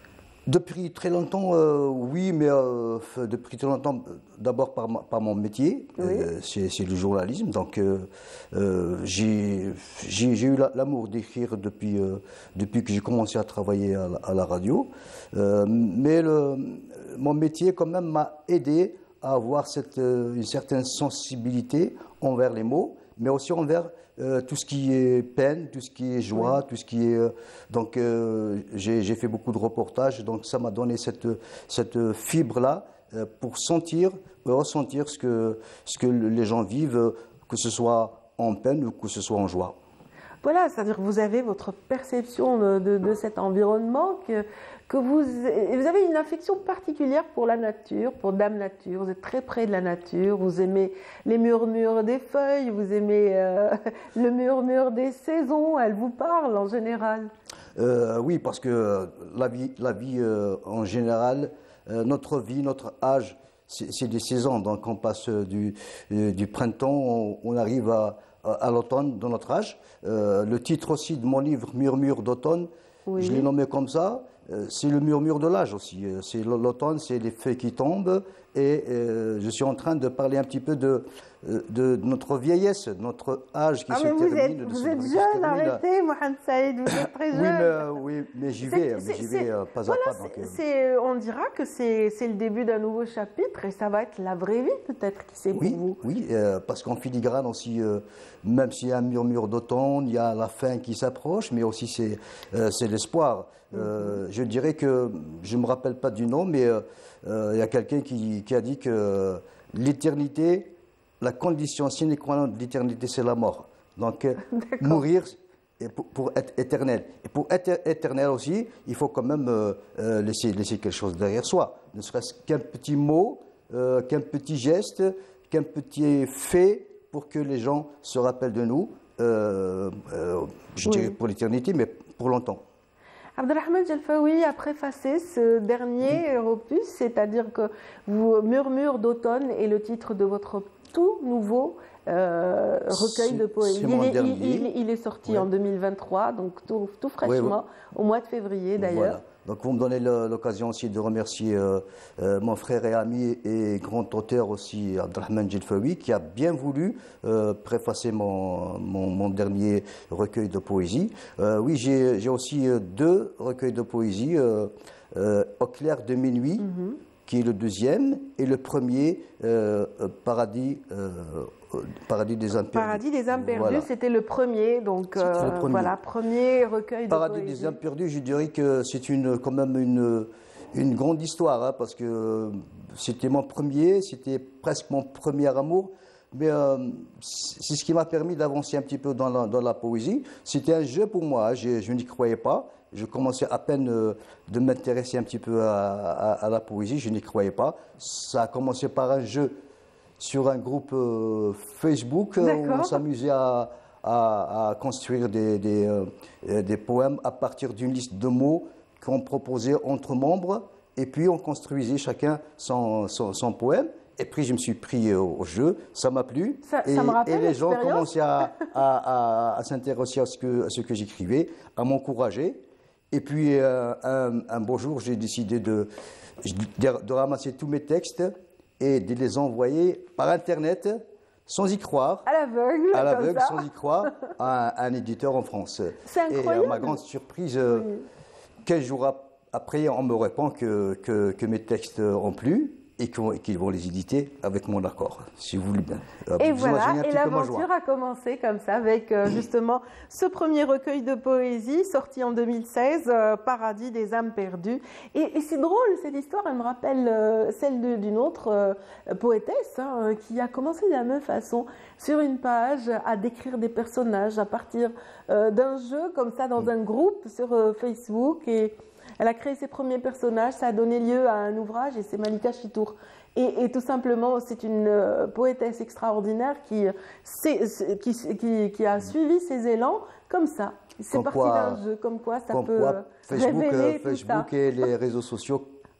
Depuis très longtemps, euh, oui, mais euh, depuis très longtemps, d'abord par, ma- par mon métier, Oui. euh, c'est c'est le journalisme. Donc, euh, euh, j'ai j'ai- j'ai eu la- l'amour d'écrire depuis, euh, depuis que j'ai commencé à travailler à la, à la radio. Euh, mais le, mon métier, quand même, m'a aidé à avoir cette, euh, une certaine sensibilité envers les mots, mais aussi envers euh, tout ce qui est peine, tout ce qui est joie, Oui. tout ce qui est... euh, donc, euh, j'ai j'ai fait beaucoup de reportages, donc ça m'a donné cette, cette fibre-là euh, pour sentir, ressentir ce que, ce que les gens vivent, euh, que ce soit en peine ou que ce soit en joie. Voilà, c'est-à-dire que vous avez votre perception de, de- de cet environnement, que, que vous, et vous avez une affection particulière pour la nature, pour Dame Nature. Vous êtes très près de la nature, vous aimez les murmures des feuilles, vous aimez euh, le murmure des saisons, elles vous parlent en général. Euh, oui, parce que euh, la vie, la vie euh, en général, euh, notre vie, notre âge, c'est c'est des saisons. Donc on passe euh, du, euh, du printemps, on, on arrive à, à, à l'automne dans notre âge. Euh, le titre aussi de mon livre, Murmure d'automne, Oui. je l'ai nommé comme ça. Euh, c'est le murmure de l'âge aussi. Euh, C'est l'automne, c'est les feuilles qui tombent. Et euh, je suis en train de parler un petit peu de, euh, de notre vieillesse, de notre âge qui Ah, se mais vous termine. êtes, de vous ce êtes bruit qui se jeune, termine. arrêtez, Mohamed Saïd, vous êtes très Oui, jeune. mais, euh, oui, mais j'y vais, C'est- mais c'est- j'y vais c'est- euh, pas voilà, à pas. Donc, euh, c'est- on dira que c'est c'est le début d'un nouveau chapitre et ça va être la vraie vie peut-être qui sait pour oui, vous. oui, euh, parce qu'en filigrane aussi, euh, même s'il y a un murmure d'automne, il y a la fin qui s'approche, mais aussi c'est euh, c'est l'espoir. Euh, Je dirais que, je ne me rappelle pas du nom, mais euh, euh, il y a quelqu'un qui, qui a dit que l'éternité, la condition sine qua non de l'éternité, c'est la mort. Donc, euh, mourir et pour, pour être éternel. Et pour être éternel aussi, il faut quand même euh, euh, laisser, laisser quelque chose derrière soi. Ne serait-ce qu'un petit mot, euh, qu'un petit geste, qu'un petit fait pour que les gens se rappellent de nous, euh, euh, je Oui. dirais pour l'éternité, mais pour longtemps. Abdelrahman Jelfaoui a préfacé ce dernier opus, c'est-à-dire que vous, Murmure d'automne est le titre de votre tout nouveau euh, recueil C'est- de poésie. c'est mon Il est, dernier. il- il- il est sorti Ouais. en deux mille vingt-trois, donc tout, tout fraîchement, au mois de février d'ailleurs. Voilà. Donc vous me donnez le- l'occasion aussi de remercier euh, euh, mon frère et ami et grand auteur aussi, Abdelrahman Jelfaoui, qui a bien voulu euh, préfacer mon, mon, mon dernier recueil de poésie. Euh, oui, j'ai j'ai aussi euh, deux recueils de poésie, euh, euh, Au clair de minuit, Mhm. qui est le deuxième, et le premier, euh, euh, Paradis, euh, euh, Paradis des âmes perdues. Paradis des âmes perdues, Voilà. c'était le premier, donc C'était le euh, premier. voilà, premier recueil de Paradis poésie. des âmes perdues, je dirais que c'est une, quand même une, une grande histoire, hein, parce que c'était mon premier, c'était presque mon premier amour, mais euh, c'est ce qui m'a permis d'avancer un petit peu dans la, dans la poésie. C'était un jeu pour moi, hein, je, je n'y croyais pas. Je commençais à peine euh, de m'intéresser un petit peu à, à- à la poésie, je n'y croyais pas. Ça a commencé par un jeu sur un groupe euh, Facebook euh, où on D'accord. s'amusait à, à- à construire des, des, euh, euh, des poèmes à partir d'une liste de mots qu'on proposait entre membres, et puis on construisait chacun son, son, son poème. Et puis je me suis pris au, au jeu, ça m'a plu, Ça- et, ça me rappelle et les gens l'expérience. commençaient à, à- à- à s'intéresser à ce que, à ce que j'écrivais, à m'encourager. Et puis euh, un, un beau jour, j'ai décidé de, de, de ramasser tous mes textes et de les envoyer par Internet, sans y croire, À l'aveugle, à comme l'aveugle, ça. sans y croire, à un, à un éditeur en France. C'est Et à incroyable. ma grande surprise, euh, quinze jours ap- après, on me répond que, que, que mes textes ont plu et qu'on- et qu'ils vont les éditer avec mon accord, si vous voulez bien. Euh, Et vous voilà, imaginez un et petit peu ma joie. l'aventure a commencé comme ça, avec euh, justement ce premier recueil de poésie sorti en deux mille seize, euh, Paradis des âmes perdues. Et, et c'est drôle, cette histoire, elle me rappelle euh, celle de- d'une autre euh, poétesse hein, qui a commencé de la même façon, sur une page, à décrire des personnages à partir euh, d'un jeu comme ça, dans un groupe sur euh, Facebook. Et elle a créé ses premiers personnages, ça a donné lieu à un ouvrage, et c'est Malika Chitour. Et, et tout simplement, c'est une euh, poétesse extraordinaire qui, euh, sait- c'est- qui, qui, qui a suivi ses élans comme ça. C'est Comme parti quoi- d'un jeu, comme quoi ça Comme peut quoi, euh, Facebook, révéler euh, tout ça. Facebook et les réseaux sociaux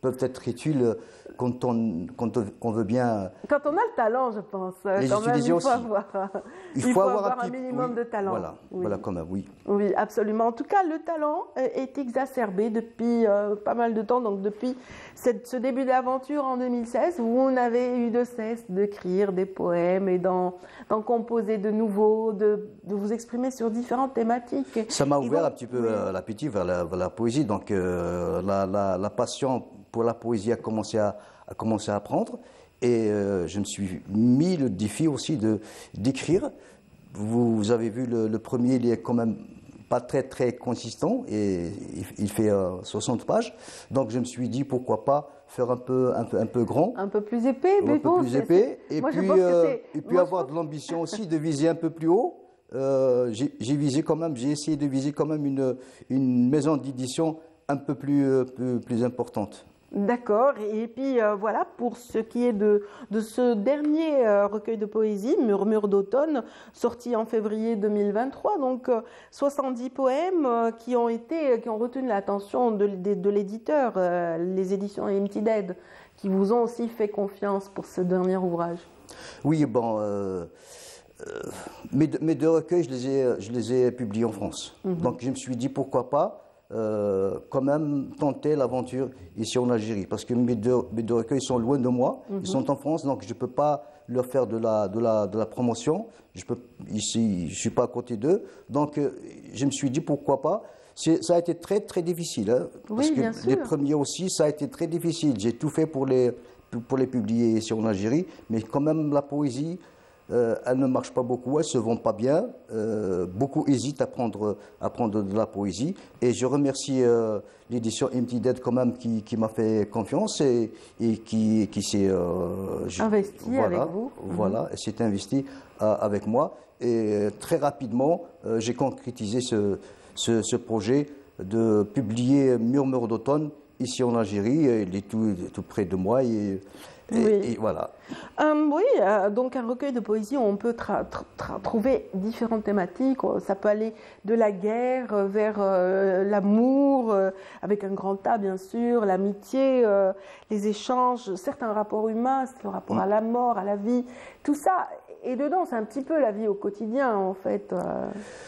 peuvent être utiles quand on, quand on veut bien. Quand on a le talent, je pense. Les quand même, il faut aussi. avoir, il faut faut avoir, avoir un, un, petit, minimum oui, de talent. Voilà, oui. voilà, quand même, oui. Oui, absolument. En tout cas, le talent est exacerbé depuis euh, pas mal de temps. Donc, depuis cette, ce début d'aventure en deux mille seize, vous n'avez eu de cesse d'écrire des poèmes et d'en, d'en composer de nouveaux, de, de vous exprimer sur différentes thématiques. Ça m'a ouvert donc, un petit peu oui. euh, l'appétit vers la, vers la poésie. Donc, euh, la, la, la passion pour la poésie a commencé à, a commencé à prendre. Et euh, je me suis mis le défi aussi de, d'écrire. Vous, vous avez vu le, le premier, il est quand même pas très très consistant et il, il fait euh, soixante pages. Donc je me suis dit pourquoi pas faire un peu un peu, un peu grand, un peu plus épais, un peu plus épais, et Moi, puis, euh, et puis avoir de l'ambition aussi de viser un peu plus haut. Euh, j'ai, j'ai visé quand même, j'ai essayé de viser quand même une, une maison d'édition un peu plus, euh, plus, plus importante. D'accord, et puis euh, voilà, pour ce qui est de, de ce dernier euh, recueil de poésie, Murmures d'automne, sorti en février deux mille vingt-trois, donc euh, soixante-dix poèmes euh, qui ont été, qui ont retenu l'attention de, de, de l'éditeur, euh, les éditions Empty Dead, qui vous ont aussi fait confiance pour ce dernier ouvrage. Oui, bon, euh, euh, mes, mes deux recueils, je les ai, je les ai publiés en France, mm-hmm. donc je me suis dit pourquoi pas. Euh, quand même tenter l'aventure ici en Algérie, parce que mes deux, mes deux recueils sont loin de moi, mm-hmm. ils sont en France, donc je ne peux pas leur faire de la, de la, de la promotion, je peux, ici je ne suis pas à côté d'eux, donc euh, je me suis dit pourquoi pas. C'est, ça a été très très difficile, hein, oui, parce que bien sûr. Les premiers aussi, ça a été très difficile, j'ai tout fait pour les, pour les publier ici en Algérie, mais quand même la poésie, Euh, elle ne marche pas beaucoup, elle ne se vend pas bien. Euh, beaucoup hésitent à prendre, à prendre de la poésie. Et je remercie euh, l'édition Empty Dead quand même qui, qui m'a fait confiance et, et qui, qui s'est euh, investi voilà, avec vous. Voilà, elle s'est investie euh, avec moi. Et très rapidement, euh, j'ai concrétisé ce, ce, ce projet de publier Murmures d'automne ici en Algérie. Il est tout, tout près de moi. Et, Et, oui. et voilà. Euh, oui, euh, donc un recueil de poésie, on peut tra- tra- tra- trouver différentes thématiques. Ça peut aller de la guerre vers euh, l'amour, euh, avec un grand A bien sûr, l'amitié, euh, les échanges, certains rapports humains, le rapport mmh. à la mort, à la vie, tout ça. Et dedans, c'est un petit peu la vie au quotidien en fait. Euh,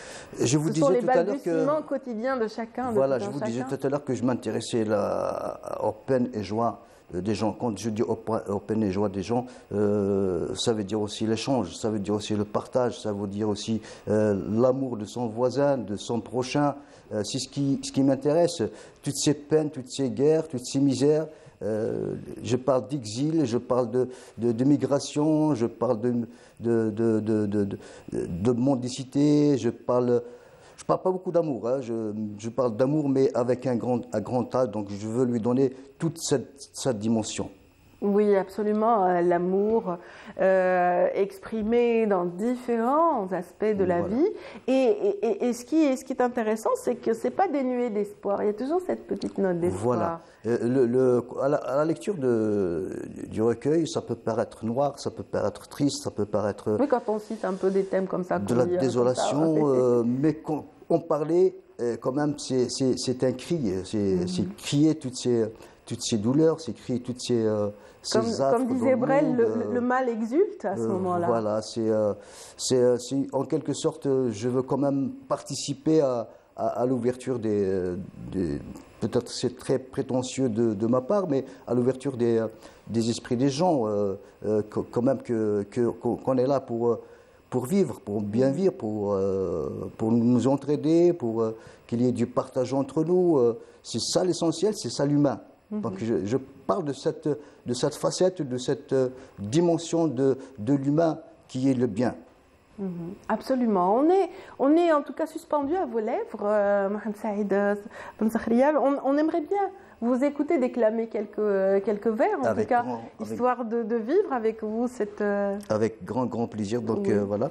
Je vous Ce disais sont les tout à l'heure que balbutiements quotidiens de chacun. De voilà, tout je vous chacun. disais tout à l'heure que je m'intéressais là, aux peines et joies des gens. Quand je dis aux peines et joies des gens, euh, ça veut dire aussi l'échange, ça veut dire aussi le partage, ça veut dire aussi euh, l'amour de son voisin, de son prochain. Euh, c'est ce qui, ce qui m'intéresse. Toutes ces peines, toutes ces guerres, toutes ces misères. Euh, je parle d'exil, je parle de, de, de migration, je parle de, de, de, de, de, de, de mendicité, je parle... Je ne parle pas beaucoup d'amour, hein. je, je parle d'amour mais avec un grand, un grand A, donc je veux lui donner toute cette, cette dimension. Oui, absolument, euh, l'amour euh, exprimé dans différents aspects de la voilà. vie. Et, et, et ce, qui est, ce qui est intéressant, c'est que ce n'est pas dénué d'espoir, il y a toujours cette petite note d'espoir. Voilà. Euh, le, le, à, la, à la lecture de, du recueil, ça peut paraître noir, ça peut paraître triste, ça peut paraître... Oui, quand on cite un peu des thèmes comme ça. De la dit, désolation, ça, ouais. euh, mais quand on parlait, euh, quand même, c'est, c'est, c'est un cri, c'est, mm-hmm. c'est crier toutes ces, toutes ces douleurs, c'est crier toutes ces... Euh, Comme, comme disait Brel, le, le mal exulte à ce euh, moment-là. Voilà, c'est, euh, c'est, c'est en quelque sorte, je veux quand même participer à, à, à l'ouverture des, des... Peut-être c'est très prétentieux de, de ma part, mais à l'ouverture des, des esprits des gens, euh, euh, quand même que, que, qu'on est là pour, pour vivre, pour bien vivre, pour, euh, pour nous entraider, pour euh, qu'il y ait du partage entre nous. Euh, c'est ça l'essentiel, c'est ça l'humain. Donc je, je parle de cette, de cette facette, de cette dimension de, de l'humain qui est le bien. Mmh, absolument. On est, on est en tout cas suspendu à vos lèvres, euh, Mohamed Saïd Ben Zakhrial. On, on aimerait bien vous écouter déclamer quelques, quelques vers, en avec tout cas, grand, histoire avec, de, de vivre avec vous cette... Euh... Avec grand, grand plaisir. Donc oui. euh, voilà.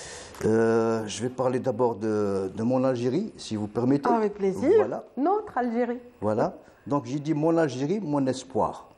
Euh, je vais parler d'abord de, de mon Algérie, si vous permettez. Ah, avec plaisir. Voilà. Notre Algérie. Voilà. Donc j'ai dit mon Algérie, mon espoir.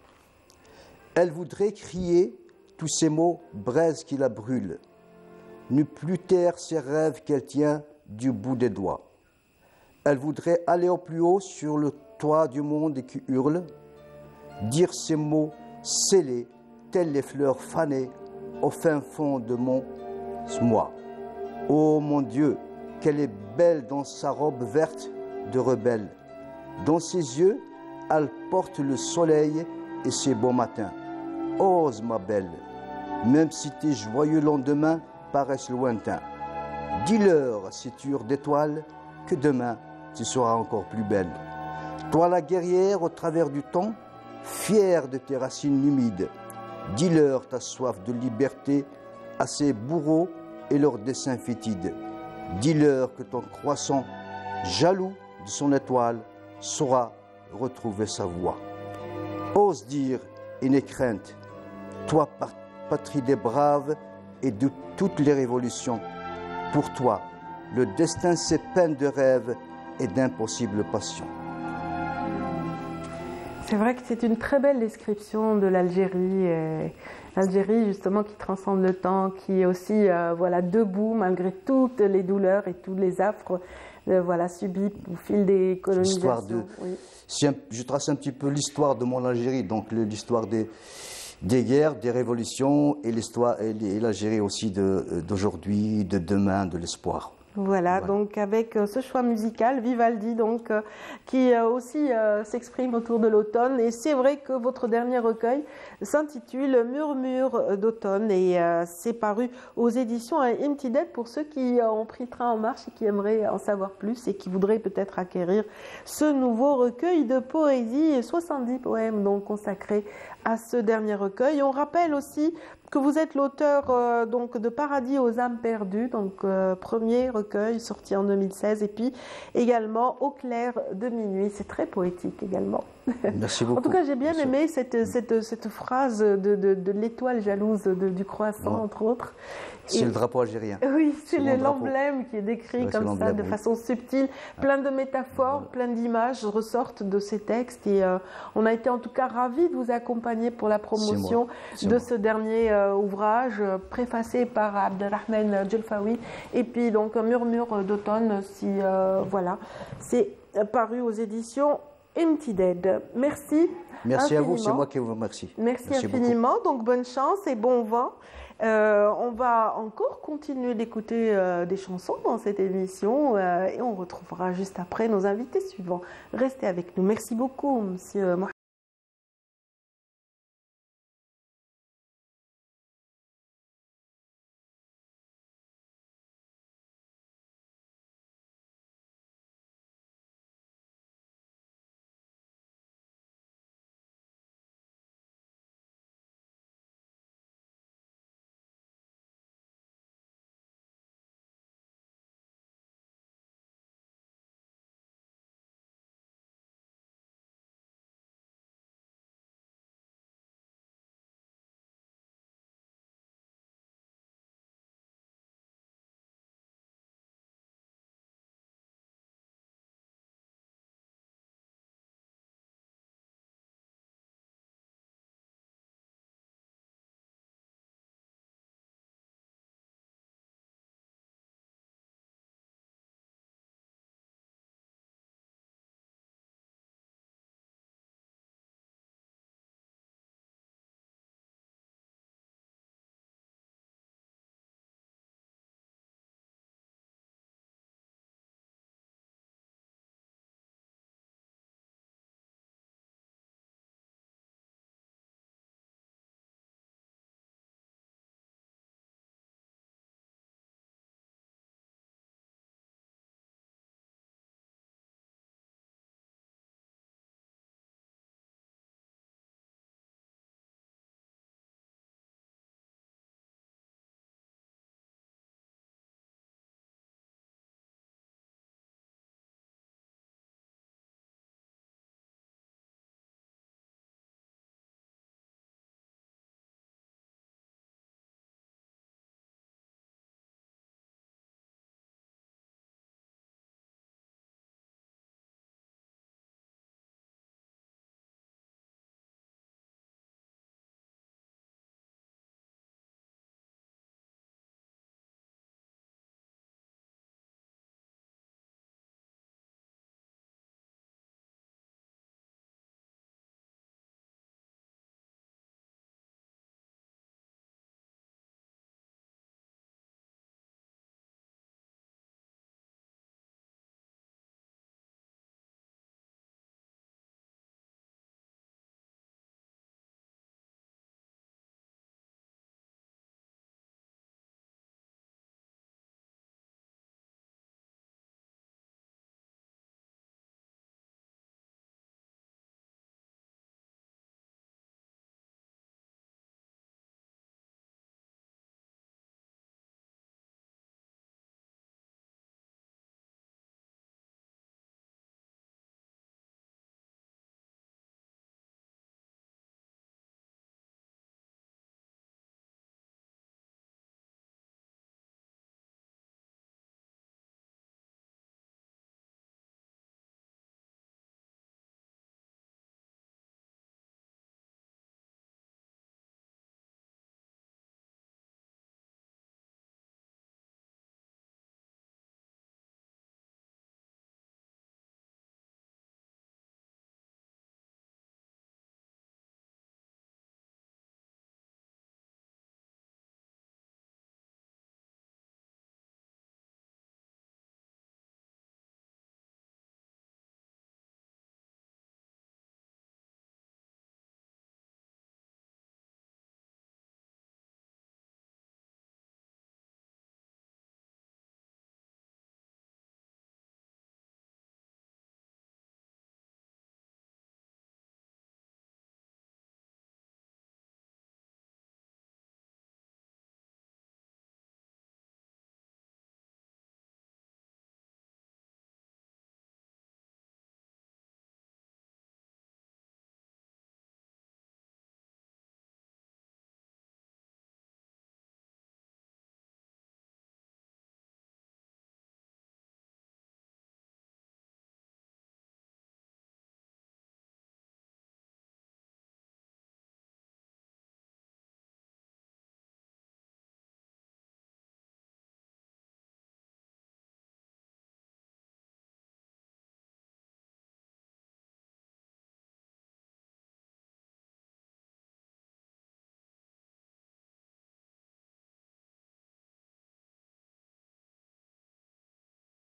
Elle voudrait crier tous ces mots braise qui la brûlent, ne plus taire ses rêves qu'elle tient du bout des doigts. Elle voudrait aller au plus haut sur le toit du monde et qui hurle, dire ces mots scellés, tels les fleurs fanées au fin fond de mon moi. Oh mon Dieu, qu'elle est belle dans sa robe verte de rebelle. Dans ses yeux, elle porte le soleil et ses beaux matins. Ose, ma belle, même si tes joyeux lendemains paraissent lointains. Dis-leur, si tu d'étoiles, que demain tu seras encore plus belle. Toi la guerrière au travers du temps, fière de tes racines humides, dis-leur ta soif de liberté à ces bourreaux et leurs desseins fétides. Dis-leur que ton croissant, jaloux de son étoile, saura retrouver sa voie. Ose dire et n'aie crainte, toi patrie des braves et de toutes les révolutions, pour toi, le destin c'est peine de rêve et d'impossibles passions. C'est vrai que c'est une très belle description de l'Algérie. L'Algérie, justement, qui transcende le temps, qui est aussi euh, voilà, debout malgré toutes les douleurs et tous les affres euh, voilà, subis au fil des colonisations. De, oui. si un, je trace un petit peu l'histoire de mon Algérie, donc l'histoire des, des guerres, des révolutions et l'histoire et l'Algérie aussi d'aujourd'hui, de, de demain, de l'espoir. Voilà, voilà, donc avec euh, ce choix musical, Vivaldi, donc, euh, qui euh, aussi euh, s'exprime autour de l'automne. Et c'est vrai que votre dernier recueil s'intitule Murmure d'automne et euh, c'est paru aux éditions Imtidet pour ceux qui euh, ont pris train en marche et qui aimeraient en savoir plus et qui voudraient peut-être acquérir ce nouveau recueil de poésie, soixante-dix poèmes donc consacrés à ce dernier recueil. On rappelle aussi que vous êtes l'auteur euh, donc de Paradis aux âmes perdues, donc euh, premier recueil sorti en deux mille seize, et puis également Au clair de minuit. C'est très poétique également. Merci beaucoup. En tout cas, j'ai bien Merci. aimé cette, cette, cette phrase de, de, de l'étoile jalouse de, du croissant, ouais. entre autres. C'est le drapeau algérien. Oui, c'est l'emblème qui est décrit ouais, comme ça, de oui. façon subtile. Plein de métaphores, ouais. plein d'images ressortent de ces textes. Et euh, on a été en tout cas ravis de vous accompagner pour la promotion de moi. ce dernier euh, ouvrage, euh, préfacé par Abdelrahman Djelfaoui. Et puis donc un Murmure d'automne, si euh, voilà, c'est paru aux éditions Imtidet. Merci. Merci infiniment. à vous, c'est moi qui vous remercie. Merci, Merci infiniment. Beaucoup. Donc bonne chance et bon vent. Euh, on va encore continuer d'écouter euh, des chansons dans cette émission euh, et on retrouvera juste après nos invités suivants. Restez avec nous. Merci beaucoup, Monsieur Mohamed.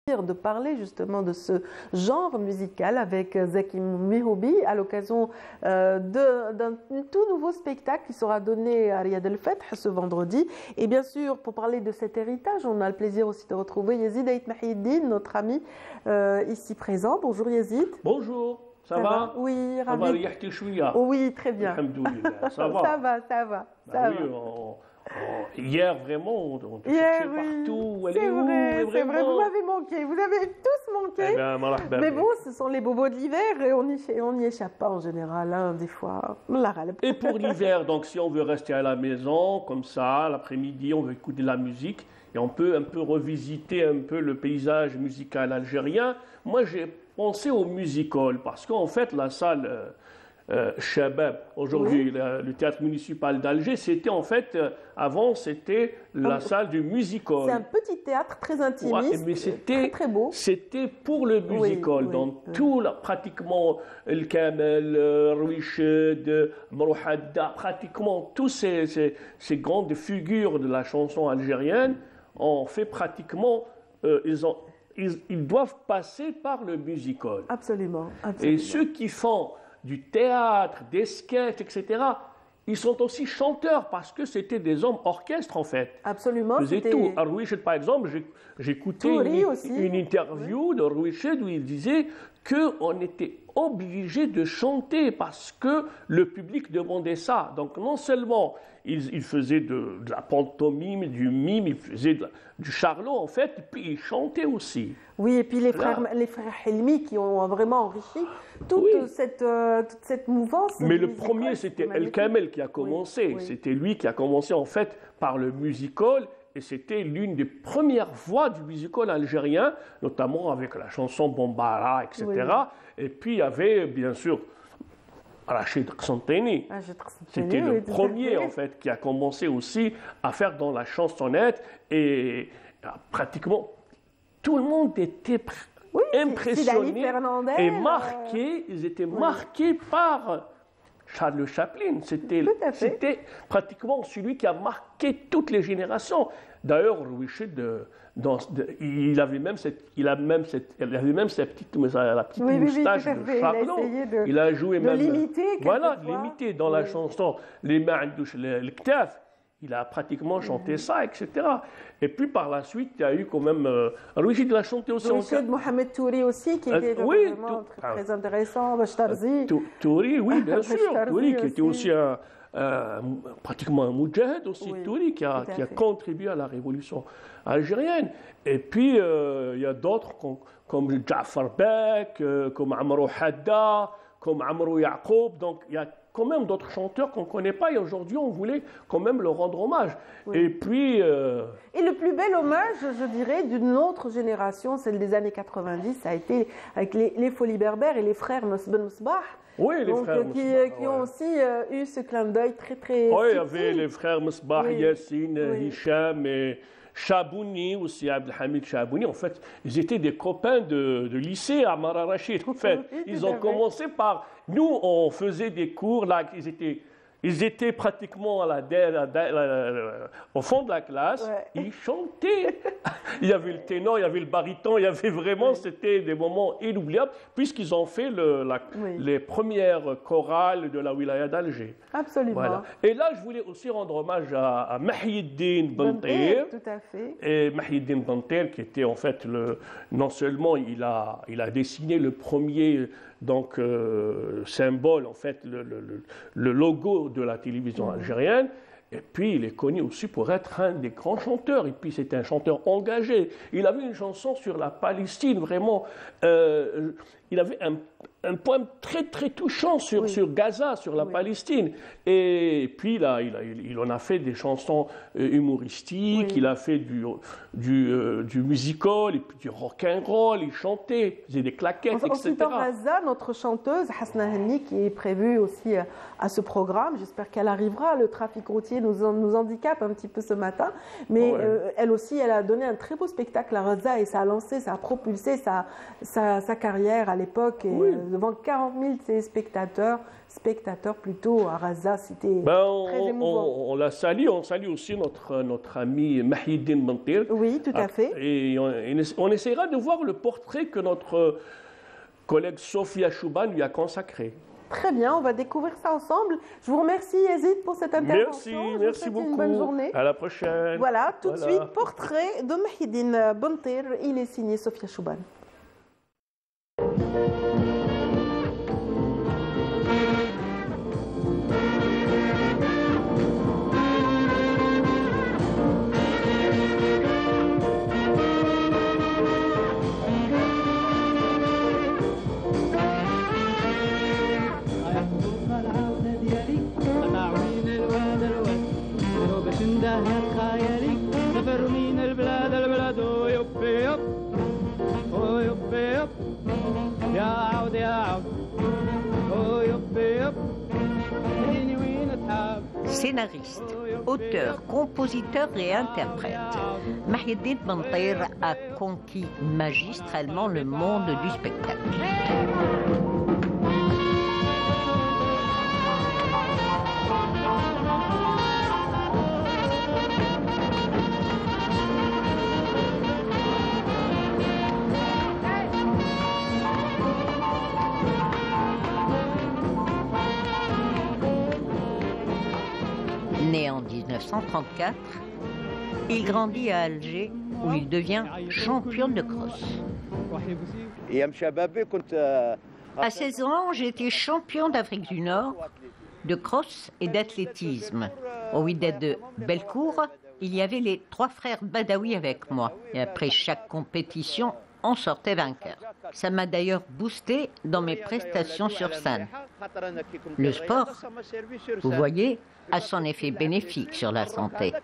de parler justement de ce genre musical avec Zaki Mihoubi à l'occasion euh, d'un tout nouveau spectacle qui sera donné à Riyad El Fath ce vendredi. Et bien sûr, pour parler de cet héritage, on a le plaisir aussi de retrouver Yazid Ait Mahiddin, notre ami euh, ici présent. Bonjour Yazid. Bonjour, ça, ça va, va? Oui, ravi. Oui, très bien. Ça va, ça va, ça va. Bah ça oui, va. on- on- hier, vraiment, on, on te Hier, cherchait oui. partout. Elle C'est est où vrai, Et c'est vraiment vrai, vous m'avez manqué, vous avez tous manqué. Eh ben, marhaba Mais bik. bon, ce sont les bobos de l'hiver et on n'y on n'y échappe pas en général, hein, des fois. La râle. Et pour l'hiver, donc si on veut rester à la maison, comme ça, l'après-midi, on veut écouter de la musique, et on peut un peu revisiter un peu le paysage musical algérien, moi j'ai pensé au music-hall, parce qu'en fait, la salle euh, euh, Shabab, aujourd'hui, Oui. le, le théâtre municipal d'Alger, c'était en fait, euh, avant, c'était la Un- salle du music-hall. C'est un petit théâtre très Ouais, intimiste, mais c'était très beau. C'était pour le Oui, musical, oui, dans oui. tout, là, pratiquement, El Kamel, euh, Rouiched, Mrouhadda, pratiquement tous ces, ces, ces grandes figures de la chanson algérienne ont fait pratiquement, euh, ils, ont, ils, ils doivent passer par le musical. Absolument, absolument. Et ceux qui font du théâtre, des sketchs, et cetera, ils sont aussi chanteurs parce que c'était des hommes orchestres en fait. Absolument. Ils faisaient c'était- tout. À Rouiched, par exemple, j'ai- j'écoutais Touri une, aussi. une interview de Rouiched où il disait qu'on était obligé de chanter parce que le public demandait ça. Donc non seulement ils, ils faisaient de, de la pantomime, du mime, ils faisaient de la- du charlot en fait, et puis ils chantaient aussi. Oui, et puis les Là. frères, les frères Helmi qui ont vraiment enrichi toute, Oui. cette, euh, toute cette mouvance. Mais du le musical, premier, c'était El magnifique. Kamel qui a commencé. oui. C'était lui qui a commencé en fait par le musical. Et c'était l'une des premières voix du musical algérien, notamment avec la chanson Bombara, et cetera. Et puis il y avait bien sûr Rachid Qsanteni. Ah, j'ai très- C'était oui, le tout à premier fait. en fait qui a commencé aussi à faire dans la chansonnette. Et euh, pratiquement tout le monde était pr- Sidali impressionné Fernandez, et euh, marqué. Ils étaient marqués par Charles Chaplin. C'était c'était pratiquement celui qui a marqué toutes les générations. D'ailleurs, Louis Chid, euh, dans- de- il avait même cette, il a même cette, il avait même sa petite, la petite Oui, oui, oui, moustache tout à de fait. Il a Chaplin. essayé de- Il a joué de même. l'imiter Voilà, quelquefois. l'imiter dans la chanson Les mains عندوش le le ktaf. Il a pratiquement chanté ça, et cetera. Et puis par la suite, il y a eu quand même. Euh, Louis Chid l'a chanté aussi en Rachid Mohamed Touri aussi, qui Euh, était oui, vraiment tout- très, très intéressant. Bachtarzi. Tou- Touri, oui, bien sûr. Bachtarzi Touri, qui était aussi. aussi un, un- pratiquement un moudjahid aussi. Touri, qui a, tout à qui a fait. contribué à la révolution algérienne. Et puis, euh, il y a d'autres com- comme Ja'far Bek, euh, comme Amrou Hadda, comme Amrou Yaqoub. Donc, il y a quand même d'autres chanteurs qu'on ne connaît pas. Et aujourd'hui, on voulait quand même leur rendre hommage. Et puis... euh, Et le plus bel hommage, je dirais, d'une autre génération, celle des années quatre-vingt-dix, ça a été avec les, les Folies Berbères et les frères Nosben Msbah. Oui, les Donc, frères euh, qui, Msbah, euh, qui ouais. ont aussi euh, eu ce clin d'œil très, très. Oui, il y subtil. avait les frères Msbah, Oui. Yassine, Oui. Hicham et Chabouni aussi, Abdelhamid Chabouni. En fait, ils étaient des copains de, de lycée à Mara Rachid. En fait, Oui, ils tout à ont fait. commencé par. Nous, on faisait des cours là, ils étaient. Ils étaient pratiquement à la, la- la- la- la- au fond de la classe, ils chantaient. Il y avait le ténor, il y avait le baryton, il y avait vraiment, c'était des moments inoubliables, puisqu'ils ont fait le- la- Oui. les premières chorales de la wilaya d'Alger. Absolument. Voilà. Et là, je voulais aussi rendre hommage à, à Mahieddin Bentir. Tout à fait. Et Mahieddin Bentir, qui était en fait, le, non seulement il a, il a dessiné le premier donc, euh, symbole, en fait, le, le- le- le logo de la télévision algérienne, et puis il est connu aussi pour être un des grands chanteurs, et puis c'est un chanteur engagé. Il avait une chanson sur la Palestine, vraiment, euh, il avait un, un poème très très touchant sur, sur Gaza, sur la Palestine. Et puis là, il, a- il- il en a fait des chansons euh, humoristiques, il a fait du, du, euh, du musical, et puis du rock'n'roll, il chantait, il faisait des claquettes, En, en citant et cetera. Raza, notre chanteuse Hasna Henni, qui est prévue aussi euh, à ce programme, j'espère qu'elle arrivera. Le trafic routier nous, en- nous handicape un petit peu ce matin, mais Ouais. euh, elle aussi, elle a donné un très beau spectacle à Raza et ça a lancé, ça a propulsé sa, sa, sa carrière à l'époque. Et, euh, devant quarante mille téléspectateurs, spectateurs plutôt à Raza, c'était Ben, on, très émouvant. on, on la salue, on salue aussi notre, notre ami Mahiddine Bantir. Oui, tout à fait. Et on, on essaiera de voir le portrait que notre collègue Sophia Chouban lui a consacré. Très bien, on va découvrir ça ensemble. Je vous remercie Yazid pour cette intervention. Merci, Je vous merci souhaite beaucoup. Une bonne journée. À la prochaine. Voilà, tout Voilà. de suite, portrait de Mahiddine Bantir. Il est signé Sophia Chouban. سافر من البلاد البلاد ويب يب ويب يب يا عود يا عود ويب يب اديني وين تحب. Scénariste, auteur, compositeur et interprète, Mahiddine Bantir a conquis magistralement le monde du spectacle. Né en mille neuf cent trente-quatre, il grandit à Alger où il devient champion de cross. À seize ans, j'étais champion d'Afrique du Nord de cross et d'athlétisme. Au Wydad de Bellecour, il y avait les trois frères Badawi avec moi. Et après chaque compétition, on sortait vainqueur. Ça m'a d'ailleurs boosté dans mes prestations sur scène. Le sport, vous voyez, a son effet bénéfique sur la santé.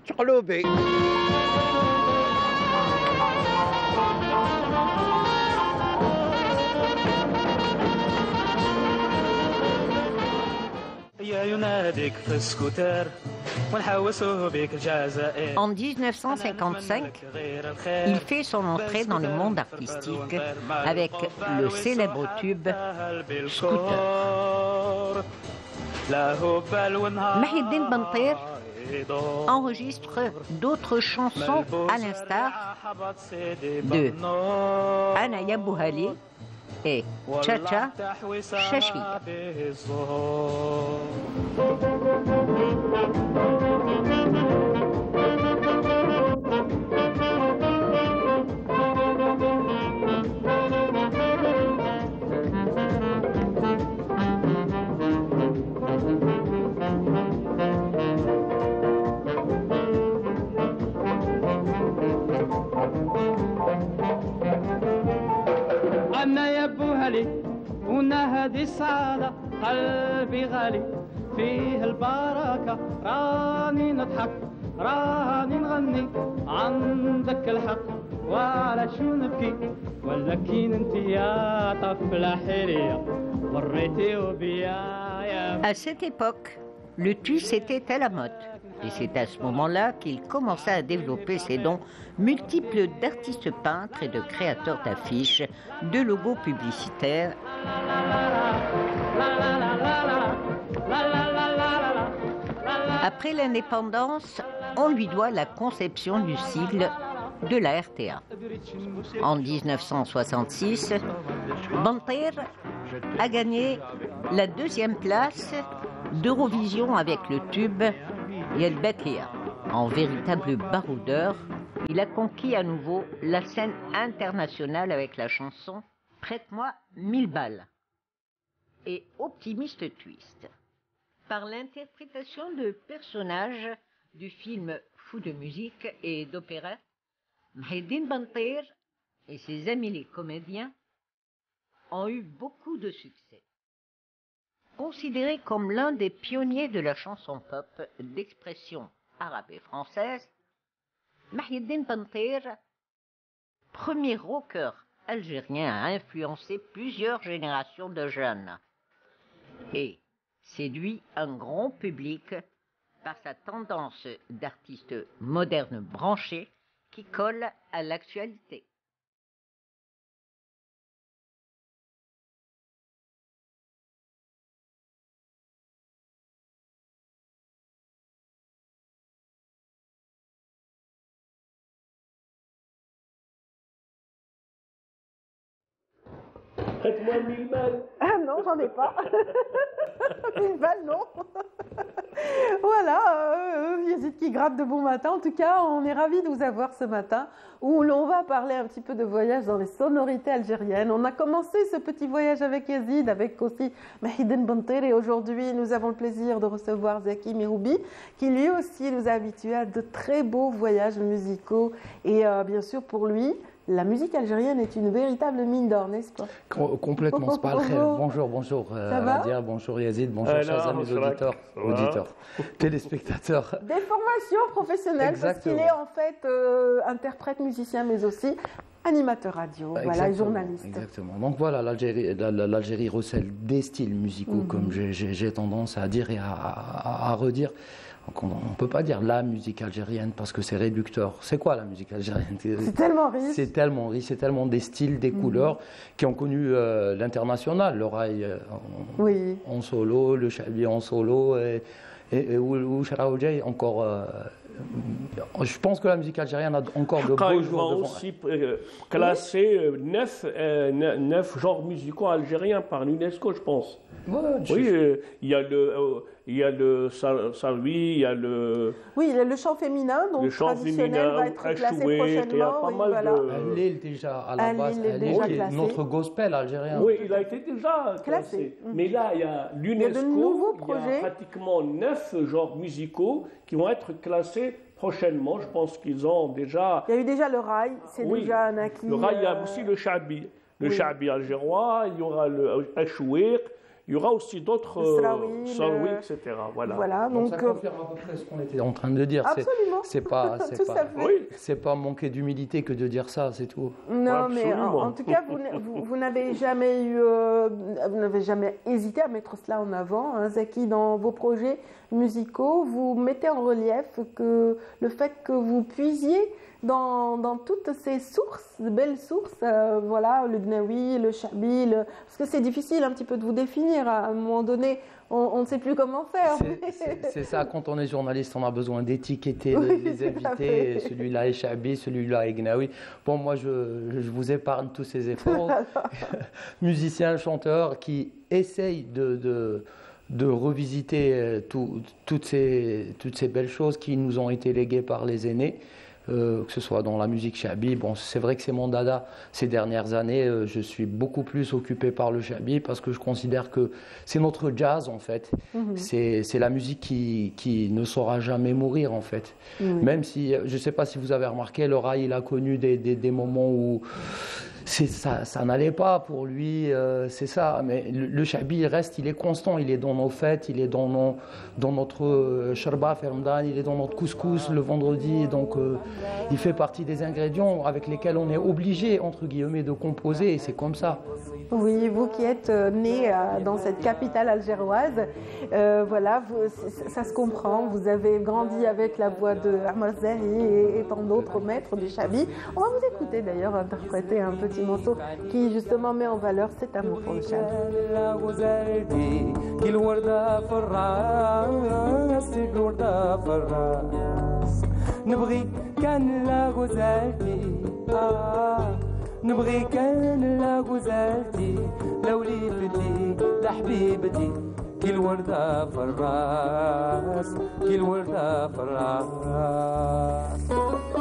En mille neuf cent cinquante-cinq, il fait son entrée dans le monde artistique avec le célèbre tube Scooter. Mahiddine Bantir enregistre d'autres chansons à l'instar de Anaya Bouhali et Cha-Cha Chachia. أنا يا بوهلي ونهدي السعادة قلبي غالي فيه البركة راني نضحك راني نغني عندك الحق وعلى شو نبكي ولكن انت يا طفلة حلية وريتي وبيا يا. À cette époque, le tuche était à la mode. Et c'est à ce moment-là qu'il commença à développer ses dons multiples d'artistes peintres et de créateurs d'affiches, de logos publicitaires. Après l'indépendance, on lui doit la conception du sigle de la R T A. En mille neuf cent soixante-six, Bantir a gagné la deuxième place d'Eurovision avec le tube Yelbekia. En véritable baroudeur, il a conquis à nouveau la scène internationale avec la chanson « Prête-moi mille balles » et « Optimiste Twist ». Par l'interprétation de personnages du film Fou de musique et d'opéra, Mahiddine Bantir et ses amis les comédiens ont eu beaucoup de succès. Considéré comme l'un des pionniers de la chanson pop d'expression arabe et française, Mahiddine Bantir, premier rocker algérien à influencer plusieurs générations de jeunes et séduit un grand public par sa tendance d'artiste moderne branché qui colle à l'actualité. Prête-moi mille balles. Ah non, j'en ai pas. Mille balles, non. Voilà, euh, Yazid qui gratte de bon matin. En tout cas, on est ravis de vous avoir ce matin où l'on va parler un petit peu de voyage dans les sonorités algériennes. On a commencé ce petit voyage avec Yazid, avec aussi Mahiden Banter, et aujourd'hui, nous avons le plaisir de recevoir Zaki Miroubi, qui lui aussi nous a habitués à de très beaux voyages musicaux. Et euh, bien sûr, pour lui, la musique algérienne est une véritable mine d'or, n'est-ce pas? Com- Complètement, c'est pas le rêve. Bonjour, bonjour euh, Ça va Radia, bonjour Yazid, bonjour Euh, chers non, amis ça va. auditeurs, Ça va. auditeurs, téléspectateurs. Des formations professionnelles, Exactement. parce qu'il est en fait euh, interprète, musicien, mais aussi animateur radio, voilà, et Exactement, journaliste. Exactement. Donc voilà, l'Algérie, la- la- l'Algérie recèle des styles musicaux, Mhm. comme j'ai- j'ai j'ai tendance à dire et à, à- à redire. Donc on ne peut pas dire la musique algérienne parce que c'est réducteur. C'est quoi la musique algérienne? C'est tellement riche. C'est tellement riche, c'est tellement des styles, des Mhm. couleurs qui ont connu euh, l'international. Le rail euh, en, Oui. en solo, le chabi en solo, et, et, et ou, ou Charaoudjay encore. euh, je pense que la musique algérienne a encore de Quand beaux ils jours vont devant. aussi euh, classer euh, neuf, euh, ne- neuf genres musicaux algériens par l'UNESCO, je pense. Ouais, je- Oui, euh, il y a le, euh, il y a le sa- Saoui, il y a le, Oui, le, le chant féminin, donc le chant traditionnel, féminin, va être classé Achoué, il y a prochainement. pas oui, mal voilà. de... Lille déjà à la Al base, Lille est Al déjà qui est classé. notre gospel algérien. Oui, il a été déjà Classé. classé. Mhm. Mais là, il y a y a de l'UNESCO, nouveaux il y projets. a pratiquement neuf genres musicaux qui vont être classés prochainement. Je pense qu'ils ont déjà... Il y a eu déjà le rail, c'est Oui. déjà un acquis. Le rail, il y a euh, aussi le chabi. Le oui. chabi algérois, il y aura le achouiq, il y aura aussi d'autres Le sraoui, sraoui, le- et cetera. Voilà. Voilà, Donc, donc. ça euh, confirme à peu près ce qu'on était en train de dire. C'est- Absolument. C'est pas, c'est Tout pas, à fait. Oui. c'est pas manquer d'humilité que de dire ça, c'est tout. Non, mais en, Absolument. en tout cas, vous, n- vous, vous n'avez jamais eu, euh, vous n'avez jamais hésité à mettre cela en avant, hein, Zaki, dans vos projets musicaux. Vous mettez en relief que le fait que vous puisiez dans, dans toutes ces sources, de belles sources, euh, voilà, le gnawi, le chabi, le- parce que c'est difficile un petit peu de vous définir. À un moment donné, on, on ne sait plus comment faire. C'est- C'est c'est ça, quand on est journaliste, on a besoin d'étiqueter Oui, les, les tout à invités. fait. Celui-là est Chabi, celui-là est Gnawi. Bon, moi, je, je vous épargne tous ces efforts. Musiciens, chanteurs qui essayent de, de, de revisiter euh, tout- toutes, ces, toutes ces belles choses qui nous ont été léguées par les aînés. Euh, que ce soit dans la musique chabi. Bon, c'est vrai que c'est mon dada ces dernières années. euh, je suis beaucoup plus occupé par le chabi parce que je considère que c'est notre jazz en fait. Mhm. C'est c'est la musique qui, qui ne saura jamais mourir en fait. Oui. Même si, je ne sais pas si vous avez remarqué, le rail il a connu des, des, des moments où c'est- ça, ça n'allait pas pour lui, euh, c'est ça. Mais le, le chabi il reste, il est constant, il est dans nos fêtes, il est dans, nos, dans notre euh, sharba fermdan, il est dans notre couscous le vendredi. Donc euh, il fait partie des ingrédients avec lesquels on est obligé, entre guillemets, de composer et c'est comme ça. Oui, vous qui êtes euh, né euh, dans cette capitale algéroise, euh, voilà, vous- c- ça se comprend. Vous avez grandi avec la voix de Amar Zahi et, et tant d'autres maîtres du chabi. On va vous écouter d'ailleurs interpréter un petit morceau qui justement met en valeur cet amour pour le chabi. كل وردة في الراس كل وردة في الراس نبغي كان لا غزالتي آه نبغي كان لا غزالتي لو ليفتي لحبيبتي كل وردة في الراس كل وردة في الراس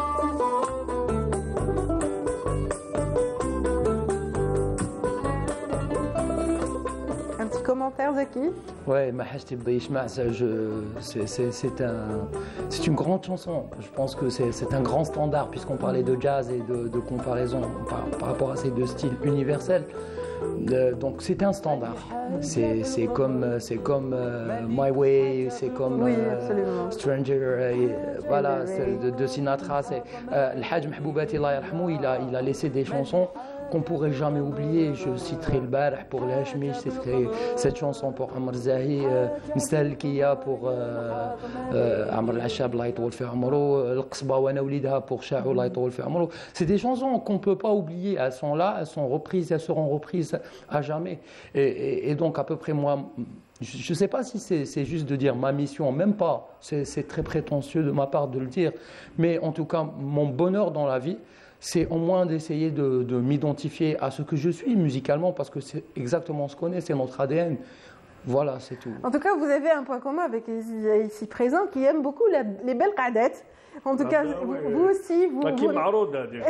Un petit commentaire, Zaki? Ouais, Mahashti Bdaïchma, c'est c'est- c'est un, c'est une grande chanson. Je pense que c'est c'est un grand standard, puisqu'on parlait de jazz et de, de comparaison par, par rapport à ces deux styles universels. Euh, donc c'est un standard. C'est c'est comme, c'est comme euh, My Way, c'est comme Oui, euh, absolument. Stranger, euh, et, euh, voilà, oui. c'est de, de Sinatra. C'est, euh, El Hajj Mahboubati Allah yarhamou, il a, il a laissé des chansons qu'on pourrait jamais oublier. Je citerai le Barh pour le Hachmi, je citerai cette chanson pour Amr Zahi, euh, Mistal Kia pour euh, euh, Amr Al-Ashab, Allah yطول في عمره, Al-Qsba wa ana wlidha pour Sha'ou, Allah yطول في عمره. C'est des chansons qu'on ne peut pas oublier. Elles sont là, elles sont reprises, elles seront reprises à jamais. Et, et, et donc, à peu près, moi, je ne sais pas si c'est c'est juste de dire ma mission, même pas. C'est c'est très prétentieux de ma part de le dire. Mais en tout cas, mon bonheur dans la vie, c'est au moins d'essayer de, de m'identifier à ce que je suis musicalement, parce que c'est exactement ce qu'on est, c'est notre A D N. Voilà, c'est tout. En tout cas, vous avez un point commun avec les ici présents qui aiment beaucoup la, les belles cadettes. En tout Ah cas, ben vous, oui. vous aussi, vous... Bah, qui vous... marouda, déjà.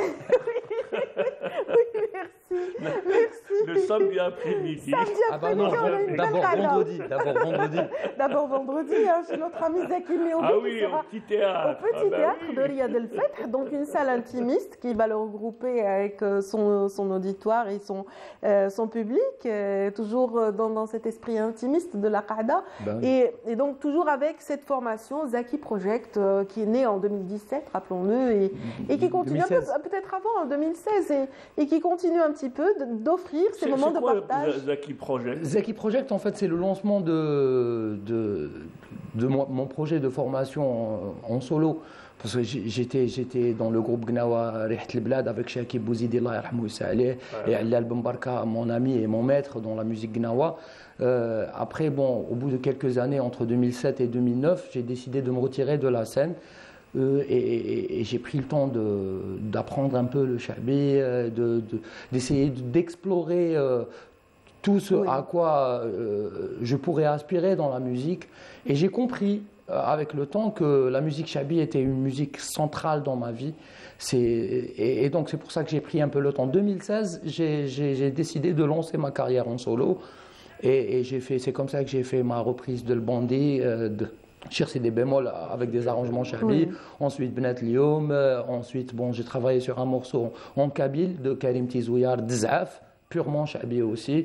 Oui, merci. Merci. Le samedi après-midi. Samedi Ah bah après-midi, non, on a une belle d'abord cadence. vendredi, d'abord vendredi. D'abord vendredi, hein, chez notre ami Zaki Méobi. Ah qui oui, sera au petit théâtre. Au petit Ah bah théâtre oui. de Riyad El Feth, donc une salle intimiste qui va le regrouper avec euh, son, son auditoire et son, euh, son public, euh, toujours euh, dans, dans cet esprit intimiste de la Qa'da. Ben oui. et, et donc toujours avec cette formation Zaki Project euh, qui est née en deux mille dix-sept, rappelons-le, et, et qui continue un peu, deux mille seize. peut-être avant, en deux mille seize, et, et qui continue un petit peu de- d'offrir ces C'est moments c'est de quoi partage. Z- Zaki Project? Zaki Project, en fait, c'est le lancement de, de, de mon, mon projet de formation en, en solo. Parce que j'ai- j'étais, j'étais dans le groupe Gnawa Rihat El Blad avec Shakib Bouzidi, Allah yarhamou yissa aleh, et Allal Ben Barka, mon ami et mon maître dans la musique Gnawa. Euh, après, bon, au bout de quelques années, entre deux mille sept et deux mille neuf, j'ai décidé de me retirer de la scène. Euh, et, et- et j'ai pris le temps de- d'apprendre un peu le shabi, euh, de- de- d'essayer de, d'explorer euh, tout ce à quoi euh, je pourrais aspirer dans la musique. Et j'ai compris euh, avec le temps que la musique shabi était une musique centrale dans ma vie. C'est- Et, et donc c'est pour ça que j'ai pris un peu le temps. En deux mille seize, j'ai j'ai- j'ai décidé de lancer ma carrière en solo. Et, et j'ai fait, c'est comme ça que j'ai fait ma reprise de Le Bandit, euh, de chercher des bémols avec des arrangements shabi. Oui. Ensuite, Bnat Lioum. Euh, ensuite, bon, j'ai travaillé sur un morceau en kabyle de Karim Tizouyar, Dzaf, purement shabi aussi.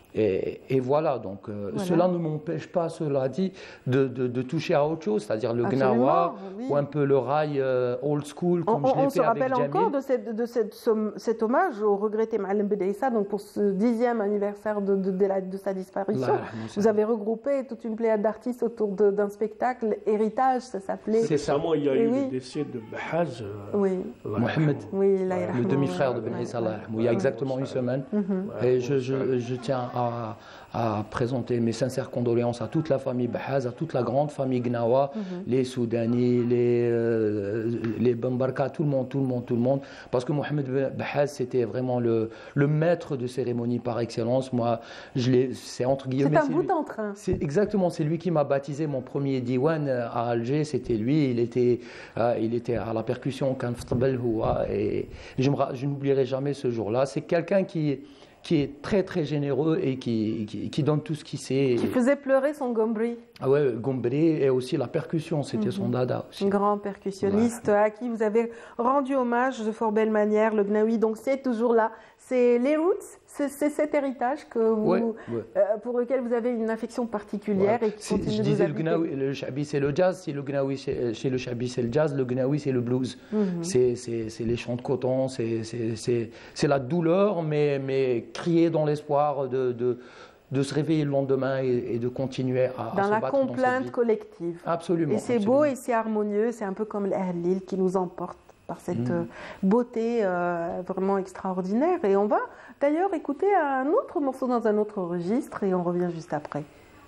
Et, et voilà, donc euh, Voilà. cela ne m'empêche pas, cela dit, de, de- de toucher à autre chose, c'est-à-dire le Absolument, gnawa oui. ou un peu le rail euh, old school, On, comme on- je l'ai on fait se avec rappelle Jamil. encore de, cette, de cette, somme- cet hommage au regretté Ma'alem Bedaïssa, donc pour ce dixième anniversaire de, de, de la- de sa disparition. Allah Vous avez regroupé toute une pléiade d'artistes autour de- d'un spectacle, Héritage, ça s'appelait. C'est ça. Moi, il y a Et eu oui. le décès de Bahaz. euh, Oui. Allah Mohamed, Oui, Allah le yarhamou. demi-frère de Ben Issa, Allah yarhamou, il y a exactement une semaine. Mhm. Et je, je- je tiens à, à présenter mes sincères condoléances à toute la famille Bahaz, à toute la grande famille Gnawa, Mhm. les Soudanis, les, euh, les Bambarka, tout le monde, tout le monde, tout le monde. Parce que Mohamed Bahaz, c'était vraiment le, le maître de cérémonie par excellence. Moi, je l'ai, c'est entre guillemets. C'est un c'est bout lui- en train. C'est exactement, c'est lui qui m'a baptisé mon premier diwan à Alger, c'était lui, il était, euh, il était à la percussion, Kan Ftabel Houa, et je, me ra- je n'oublierai jamais ce jour-là. C'est quelqu'un qui, qui est très très généreux et qui, qui, qui donne tout ce qu'il sait. Qui faisait pleurer son gombri. Ah ouais, Gombré et aussi la percussion, c'était Mhm. son dada aussi. Un grand percussionniste à qui vous avez rendu hommage de fort belle manière, le Gnawi. Donc c'est toujours là. C'est les roots, c'est c'est cet héritage que vous, Ouais, ouais. euh, pour lequel vous avez une affection particulière Ouais. et qui Si- continue je de vous disais le habiter. Gnawi, le Shabi c'est le jazz, si le Gnawi chez, chez le Shabi c'est le jazz, le Gnawi c'est le blues. Mhm. C'est- C'est c'est les chants de coton, c'est c'est- c'est- c'est la douleur, mais, mais crier dans l'espoir de, de, de se réveiller le lendemain et, et de continuer à, à Dans se la battre dans cette complainte vie. collective. Absolument. Et c'est absolument. beau et c'est harmonieux, c'est un peu comme l'Ahlil qui nous emporte par cette Mhm. euh, beauté euh, vraiment extraordinaire. Et on va d'ailleurs écouter un autre morceau dans un autre registre et on revient juste après.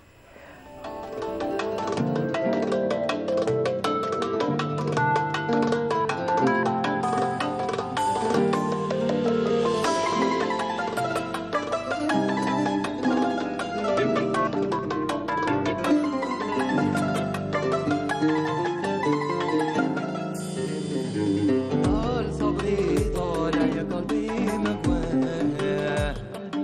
طال صبري طالع يا قلبي مكواه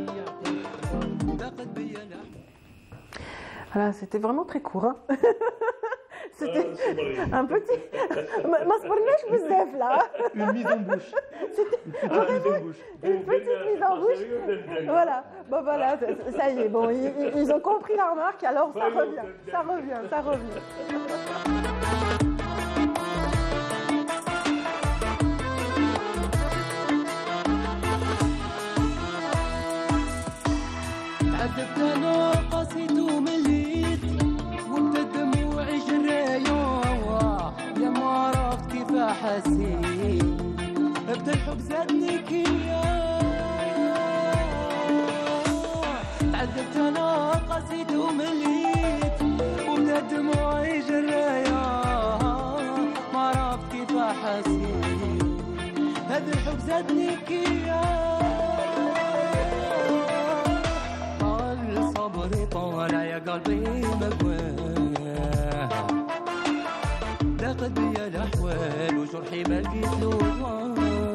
ضاقت بيا Voilà, c'était vraiment très court. hein. C'était un petit. ما ما صبرناش بزاف là. Une mise en bouche. C'était vraiment une petite mise en bouche. Voilà, bon voilà, ça- ça y est, bon, ils, ils- ils ont compris la remarque, alors ça revient, ça revient, ça revient. تعذبت انا قسيت ومليت وبدا دموعي جرايا يا ما عرفت كيف حسيت بدا الحب زادني كيا تعذبت انا قسيت ومليت وبدا دموعي جرايا ما عرفت كيف حسيت هذا الحب زادني كيا طال صبري طالع يا قلبي مقواه ضاقت بيا الاحوال وجرحي ما لقيت له دواء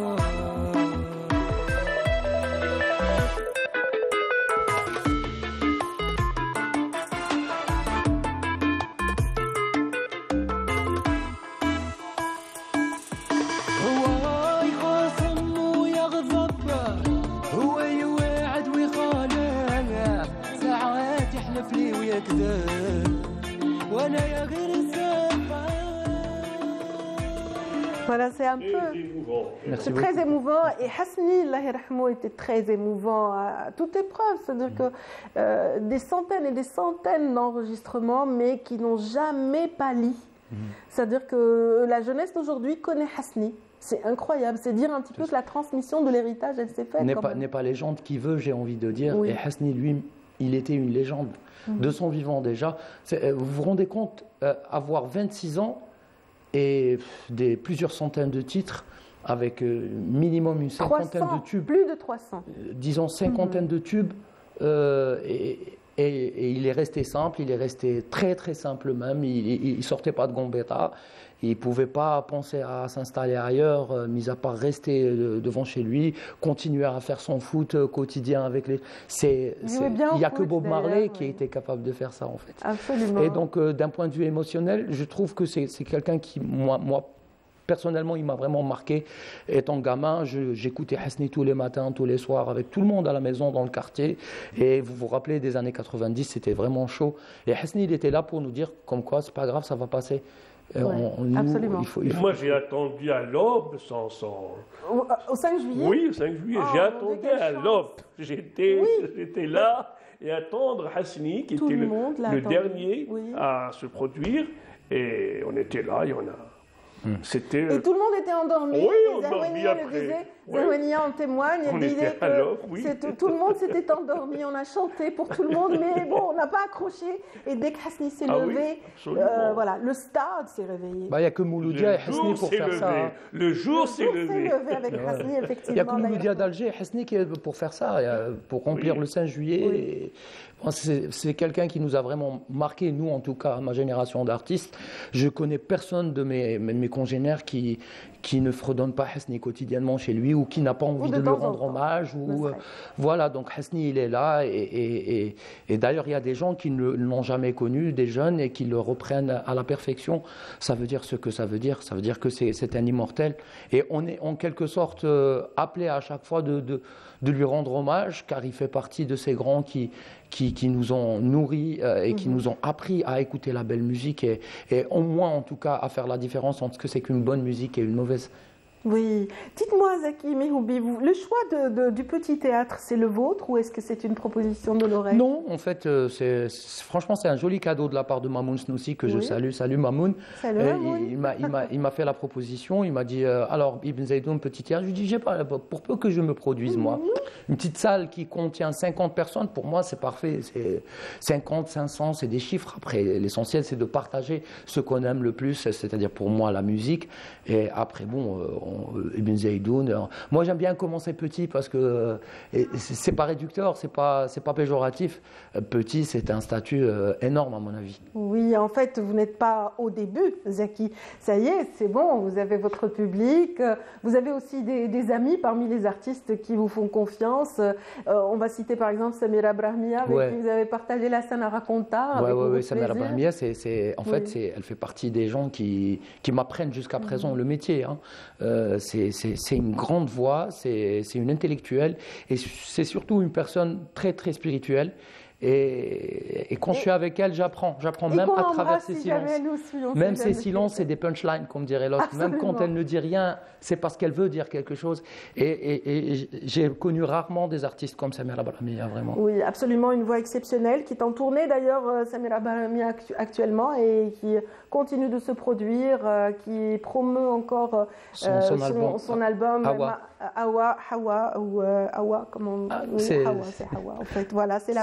Voilà, c'est un peu. C'est très émouvant. Et Hasni, Allah yarhamou, était très émouvant à toute épreuve. C'est-à-dire que euh, des centaines et des centaines d'enregistrements, mais qui n'ont jamais pâli. C'est-à-dire que la jeunesse d'aujourd'hui connaît Hasni. C'est incroyable. C'est dire un petit peu que la transmission de l'héritage, elle s'est faite. N'est pas, n'est pas légende qui veut, j'ai envie de dire. Oui. Et Hasni, lui, il était une légende. Mm-hmm. De son vivant déjà. C'est, vous vous rendez compte, euh, avoir vingt-six ans et des, plusieurs centaines de titres avec euh, minimum une cinquantaine trois cents, de tubes. Plus de trois cents. Euh, disons cinquantaine mm-hmm. de tubes. Euh, et, et, et il est resté simple, il est resté très très simple même. Il ne sortait pas de Gambetta. Il ne pouvait pas penser à s'installer ailleurs, euh, mis à part rester euh, devant chez lui, continuer à faire son foot euh, quotidien avec les. C'est, c'est... Il n'y a que Bob Marley qui oui. était capable de faire ça en fait. Absolument. Et donc euh, d'un point de vue émotionnel, je trouve que c'est, c'est quelqu'un qui, moi, moi personnellement, il m'a vraiment marqué. Étant gamin, je, j'écoutais Hasni tous les matins, tous les soirs, avec tout le monde à la maison, dans le quartier. Et vous vous rappelez des années quatre-vingt-dix, c'était vraiment chaud. Et Hasni, il était là pour nous dire comme quoi, c'est pas grave, ça va passer. Ouais, on, on, absolument. Il faut, il faut... Moi, j'ai attendu à l'aube sans... sans... Au, au cinq juillet Oui, au cinq juillet. Oh, j'ai attendu à l'aube. J'étais, oui. j'étais là et attendre Hasni, qui Tout était le, le, le dernier oui. à se produire. Et on était là et on a... C'était... Et tout le monde était endormi. Oui, on dormit après. Zahouania en témoigne. On elle était que alors, oui. tout, tout le monde s'était endormi. On a chanté pour tout le monde, mais bon, on n'a pas accroché. Et dès que Hasni s'est ah levé, oui, euh, voilà, le stade s'est réveillé. Il bah, n'y a que Mouloudia et Hasni pour faire levé. ça. Hein. Le jour s'est levé. levé avec Hasni, effectivement. Il n'y a que Mouloudia d'Alger et Hasni qui est pour faire ça, pour remplir oui. le cinq juillet. Oui. Et... C'est, c'est quelqu'un qui nous a vraiment marqué, nous en tout cas, ma génération d'artistes. Je connais personne de mes, mes congénères qui, qui ne fredonne pas Hasni quotidiennement chez lui ou qui n'a pas envie de, de lui rendre hommage. Ou, euh, voilà, donc Hasni, il est là. Et, et, et, et d'ailleurs, il y a des gens qui ne l'ont jamais connu, des jeunes, et qui le reprennent à la perfection. Ça veut dire ce que ça veut dire. Ça veut dire que c'est, c'est un immortel. Et on est en quelque sorte euh, appelé à chaque fois de, de, de lui rendre hommage, car il fait partie de ces grands qui... Qui, qui nous ont nourris euh, et qui mmh. nous ont appris à écouter la belle musique et, et au moins en tout cas à faire la différence entre ce que c'est qu'une bonne musique et une mauvaise. Oui. Dites-moi, Zaki Mehoubi, le choix de, de, du petit théâtre, c'est le vôtre ou est-ce que c'est une proposition de l'oreille? Non, en fait, euh, c'est, c'est, franchement, c'est un joli cadeau de la part de Mamoun Snoussi que oui. je salue. Salut Mamoun. Salut euh, Mamoun. Il, il, m'a, il, m'a, il m'a fait la proposition, il m'a dit, euh, alors Ibn Zaidoun, petit théâtre, je lui ai dit, j'ai pas, pour peu que je me produise, moi. Mmh. Une petite salle qui contient cinquante personnes, pour moi, c'est parfait. C'est cinquante, cinq cents, c'est des chiffres. Après, l'essentiel, c'est de partager ce qu'on aime le plus, c'est-à-dire pour moi, la musique. Et après, bon, euh, on, Ibn Zaidoun, moi j'aime bien commencer petit parce que euh, c'est pas réducteur, c'est pas, c'est pas péjoratif. Petit, c'est un statut euh, énorme à mon avis. Oui, en fait, vous n'êtes pas au début, Zaki. Ça y est, c'est bon, vous avez votre public. Vous avez aussi des, des amis parmi les artistes qui vous font confiance. Euh, on va citer par exemple Samira Brahmia, avec ouais. qui vous avez partagé la scène à Raconta. Oui, oui, oui. Samira Brahmia, c'est, c'est, en oui. fait, c'est, elle fait partie des gens qui, qui m'apprennent jusqu'à présent mmh. le métier. Hein. Euh, c'est, c'est, c'est une grande voix, c'est, c'est une intellectuelle et c'est surtout une personne très, très spirituelle. Et, et quand et, je suis avec elle, j'apprends. J'apprends même à travers ses si silences. Nous, même ses silences, c'est des punchlines, comme dirait l'autre. Absolument. Même quand elle ne dit rien, c'est parce qu'elle veut dire quelque chose. Et, et, et j'ai connu rarement des artistes comme Samira Brahmia, vraiment. Oui, absolument, une voix exceptionnelle qui est en tournée d'ailleurs, Samira Brahmia actuellement, et qui continue de se produire, qui promeut encore son, euh, son, son album, son album Hawa. Hawa, Hawa, ou euh, Hawa, comment on... ah, oui, c'est... Hawa, c'est Hawa, en fait. Voilà, c'est la C'est part. selon.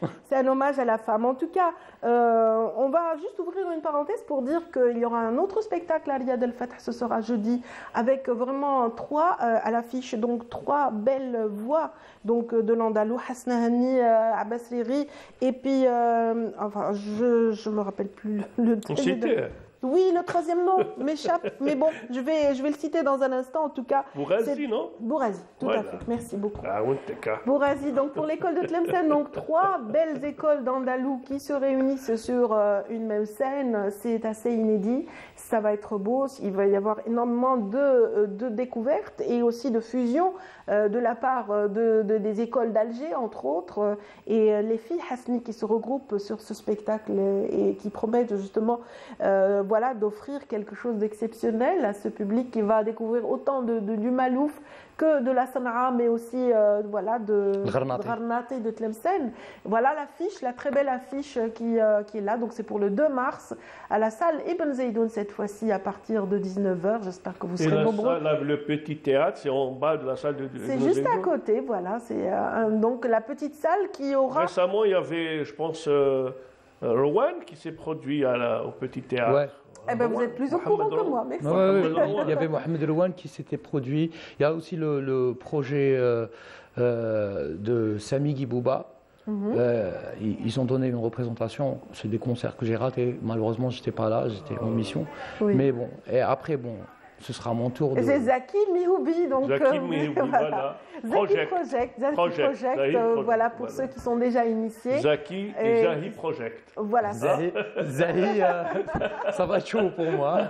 C'est un hommage à la femme. En tout cas, euh, on va juste ouvrir une parenthèse pour dire qu'il y aura un autre spectacle à Riyad El Fath, ce sera jeudi, avec vraiment trois euh, à l'affiche, donc trois belles voix donc, de l'Andalou, Hasna Hani, euh, Abbas Riri, et puis, euh, enfin, je ne me rappelle plus le le Oui, le troisième nom m'échappe, mais bon, je vais, je vais le citer dans un instant, en tout cas. Bourazi, non Bourazi, tout voilà. à fait, merci beaucoup. Ah, Bourazi, donc pour l'école de Tlemcen, donc trois belles écoles d'Andalou qui se réunissent sur euh, une même scène, c'est assez inédit, ça va être beau, il va y avoir énormément de, de découvertes et aussi de fusions euh, de la part de, de, des écoles d'Alger, entre autres, et les filles Hasni qui se regroupent sur ce spectacle et qui promettent justement euh, voilà, d'offrir quelque chose d'exceptionnel à ce public qui va découvrir autant de, de, du Malouf que de la Sanaa, mais aussi euh, voilà, de Gharnate et de Tlemcen. Voilà l'affiche, la très belle affiche qui, euh, qui est là. Donc c'est pour le deux mars à la salle Ibn Zaydoun cette fois-ci à partir de dix-neuf heures. J'espère que vous serez et la nombreux. Salle, le petit théâtre, c'est en bas de la salle de. C'est juste à côté, voilà. C'est euh, donc la petite salle qui aura. Récemment, il y avait, je pense, euh, Rowan qui s'est produit à la, au petit théâtre. Ouais. Eh ben, vous êtes plus au courant que moi, merci. Ouais, ouais, ouais. Il y avait Mohamed Rouane qui s'était produit. Il y a aussi le, le projet euh, euh, de Sami Guibouba. Mm-hmm. euh, ils, ils ont donné une représentation. C'est des concerts que j'ai ratés. Malheureusement, je n'étais pas là, j'étais en mission. Oui. Mais bon, et après, bon, ce sera mon tour. De... C'est Zaki Mihoubi, donc. Zaki euh, Mihoubi, voilà. voilà. Zaki Project, Zaki Project, Project, Zahi euh, Project, voilà pour voilà. ceux qui sont déjà initiés. Zaki et, et Zahi Project. Voilà. Zahi, Zahi euh, ça va être chaud pour moi.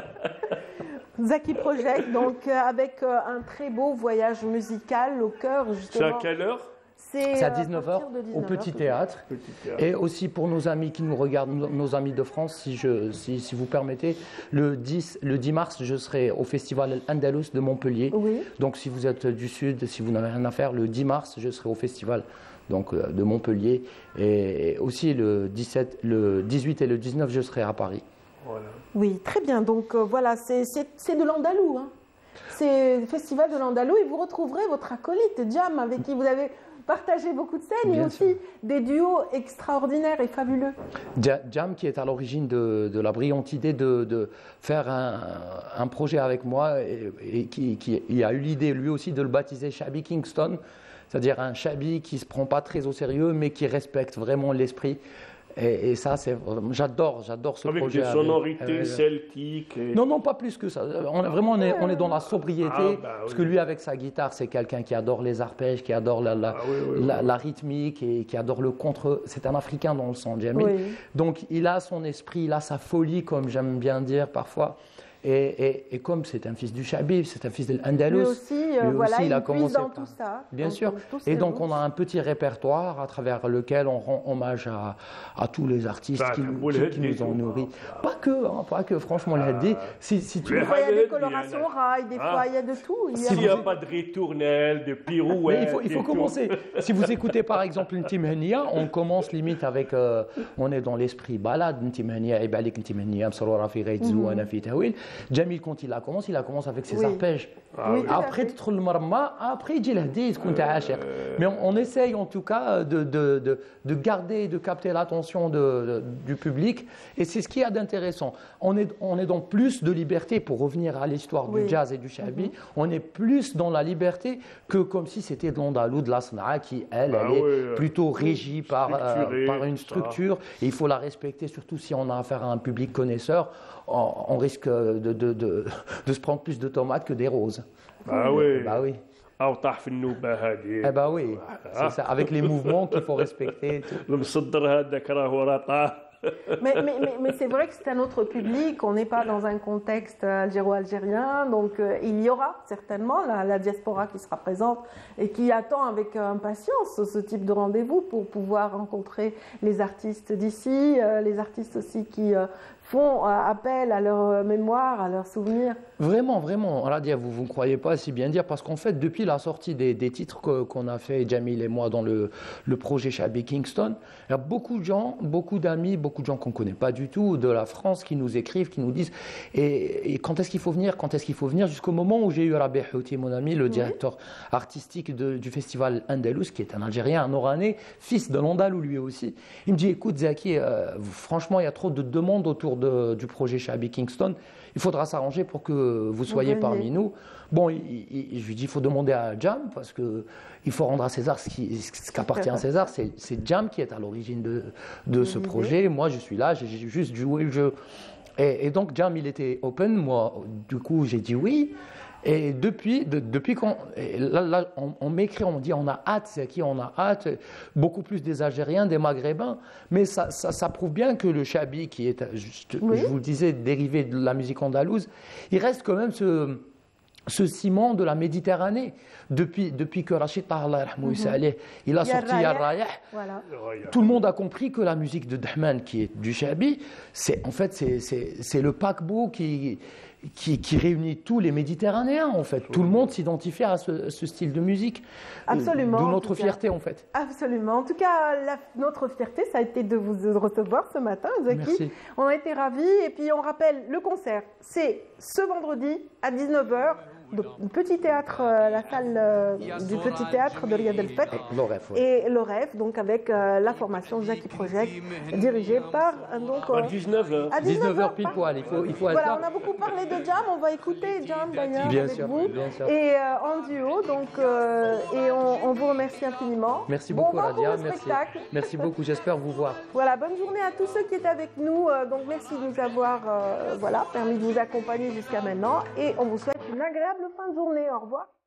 Zaki Project, donc euh, avec euh, un très beau voyage musical au cœur justement. C'est à quelle heure? C'est à dix-neuf heures au Petit Théâtre. Petit Théâtre. Et aussi pour nos amis qui nous regardent, nos amis de France, si, je, si, si vous permettez, le dix, le dix mars, je serai au Festival Andalous de Montpellier. Oui. Donc si vous êtes du Sud, si vous n'avez rien à faire, le dix mars, je serai au Festival donc, de Montpellier. Et aussi le, dix-sept, le dix-huit et le dix-neuf, je serai à Paris. Voilà. Oui, très bien. Donc euh, voilà, c'est, c'est, c'est de l'Andalou. Hein. C'est le Festival de l'Andalou et vous retrouverez votre acolyte Jam avec qui vous avez partagé beaucoup de scènes Bien et aussi sûr. des duos extraordinaires et fabuleux. Jam qui est à l'origine de, de la brillante idée de, de faire un, un projet avec moi et, et qui, qui a eu l'idée lui aussi de le baptiser Shabby Kingston, c'est-à-dire un Shabby qui ne se prend pas très au sérieux mais qui respecte vraiment l'esprit. Et, et ça, c'est, j'adore, j'adore ce avec projet. Des avec des sonorités avec, celtiques. Et... Non, non, pas plus que ça. On est vraiment, on est, on est dans la sobriété, ah, bah, parce oui. que lui, avec sa guitare, c'est quelqu'un qui adore les arpèges, qui adore la, la, ah, oui, oui, la, oui. la rythmique et qui adore le contre. C'est un Africain dans le sang, Jamil. Oui. Donc, il a son esprit, il a sa folie, comme j'aime bien dire parfois. Et, et, et comme c'est un fils du Chabib, c'est un fils de l'Andalous. Lui aussi, euh, lui voilà, aussi, il, il a puise commencé dans par... tout ça. Bien donc, sûr. Et donc, on a un petit répertoire à travers lequel on rend hommage à, à tous les artistes bah, qui, qui, qui nous ont nourris. Pas que, hein, pas que. Franchement, le Haddi, si, si tu... Des fois, il y a des colorations rail, des fois, il y a de tout. Il y a, S'il n'y a pas de ritournelle, de pirouette... Mais il faut, il faut commencer. Si vous écoutez, par exemple, une Timhania, on commence limite avec... Euh, on est dans l'esprit balade. Une Timhania, Ibalik, une Timhania, Msarora fi Ghaït Zouana fi Tahwil. Jamil, quand il a commencé, il a commencé avec ses Oui. arpèges. Ah, oui. Après, تدخل المرمى, après, il dit l'hadi, تكون عاشق. Mais on, on essaye en tout cas de, de, de, de garder, de capter l'attention de, de, du public. Et c'est ce qu'il y a d'intéressant. On est, on est dans plus de liberté, pour revenir à l'histoire Oui. du jazz et du shabi, mm-hmm. on est plus dans la liberté que comme si c'était de l'Andalou, de la Sanaa, qui, elle, bah elle oui, est plutôt régie par, euh, par une ça. structure. Et il faut la respecter, surtout si on a affaire à un public connaisseur. On, on risque de, de, de, de se prendre plus de tomates que des roses. Bah oui. Bah oui. أو طاح في النوبة هذه. Eh bah oui, c'est ça, avec les mouvements qu'il faut respecter. المصدر هذاك راهو راه طاح. mais, mais, mais, mais c'est vrai que c'est un autre public, on n'est pas dans un contexte algéro-algérien, donc euh, il y aura certainement la, la diaspora qui sera présente et qui attend avec euh, impatience ce type de rendez-vous pour pouvoir rencontrer les artistes d'ici, euh, les artistes aussi qui euh, font euh, appel à leur mémoire, à leurs souvenirs. Vraiment, vraiment. Radia, vous vous ne croyez pas si bien dire, parce qu'en fait, depuis la sortie des, des titres que- qu'on a fait, Jamil et moi, dans le, le projet Shabi Kingston, il y a beaucoup de gens, beaucoup d'amis, beaucoup de gens qu'on ne connaît pas du tout, de la France, qui nous écrivent, qui nous disent et, et quand est-ce qu'il faut venir, quand est-ce qu'il faut venir, jusqu'au moment où j'ai eu Rabi Houti, mon ami, le directeur artistique de- du festival Andalous, qui est un Algérien, un Oranais, fils de l'Andalou lui aussi. Il me dit, écoute Zaki, euh, franchement, il y a trop de demandes autour de- du projet Shabi Kingston. Il faudra s'arranger pour que vous soyez veniez. parmi nous. Bon, il- il- je lui dis, il faut demander à Jam, parce qu'il faut rendre à César ce qui, ce qui appartient à César. C'est c'est Jam qui est à l'origine de, de ce l'idée. projet. Moi, je suis là, j'ai j'ai juste joué le jeu. Et, et donc, Jam, il était open. Moi, du coup, j'ai dit oui. Et depuis, de- depuis qu'on. et Là, là, on, on m'écrit, on me dit on a hâte, c'est à qui on a hâte, beaucoup plus des Algériens, des Maghrébins. Mais ça, ça, ça prouve bien que le Chabi, qui est, juste, je vous le disais, dérivé de la musique andalouse, il reste quand même ce, ce ciment de la Méditerranée. Depuis, depuis que Rachid Taha, Mhm. il a Ya sorti Ya Rayah. Rayah, Voilà. tout le monde a compris que la musique de Dahman, qui est du Chabi, c'est en fait c'est- c'est c'est le paquebot qui, qui, qui réunit tous les Méditerranéens. En fait, tout le monde s'identifie à ce, ce style de musique. Euh, Absolument. D'où en notre tout cas. fierté en fait. Absolument. En tout cas, la- notre fierté, ça a été de vous recevoir ce matin, Zaki. Merci. On a été ravis. Et puis, on rappelle, le concert, c'est ce vendredi à dix-neuf heures. Le petit théâtre, euh, la salle euh, du petit théâtre de Riyad El Fath. Le rêve, ouais. Et le rêve, donc avec euh, la formation Zaki Project, dirigée par euh, donc À euh, dix-neuf heures. à dix-neuf heures par- pile poil, il faut, il faut être Voilà, là. on a beaucoup parlé de Jam, on va écouter Jam d'ailleurs Bien avec sûr, vous bien sûr. et euh, en duo, donc euh, et on, on vous remercie infiniment. Merci Bon beaucoup vent pour Radia, le merci. spectacle. Merci beaucoup, j'espère vous voir. Voilà, bonne journée à tous ceux qui étaient avec nous. euh, donc merci de nous avoir euh, voilà, permis de vous accompagner jusqu'à maintenant et on vous souhaite une agréable fin de journée. Au revoir.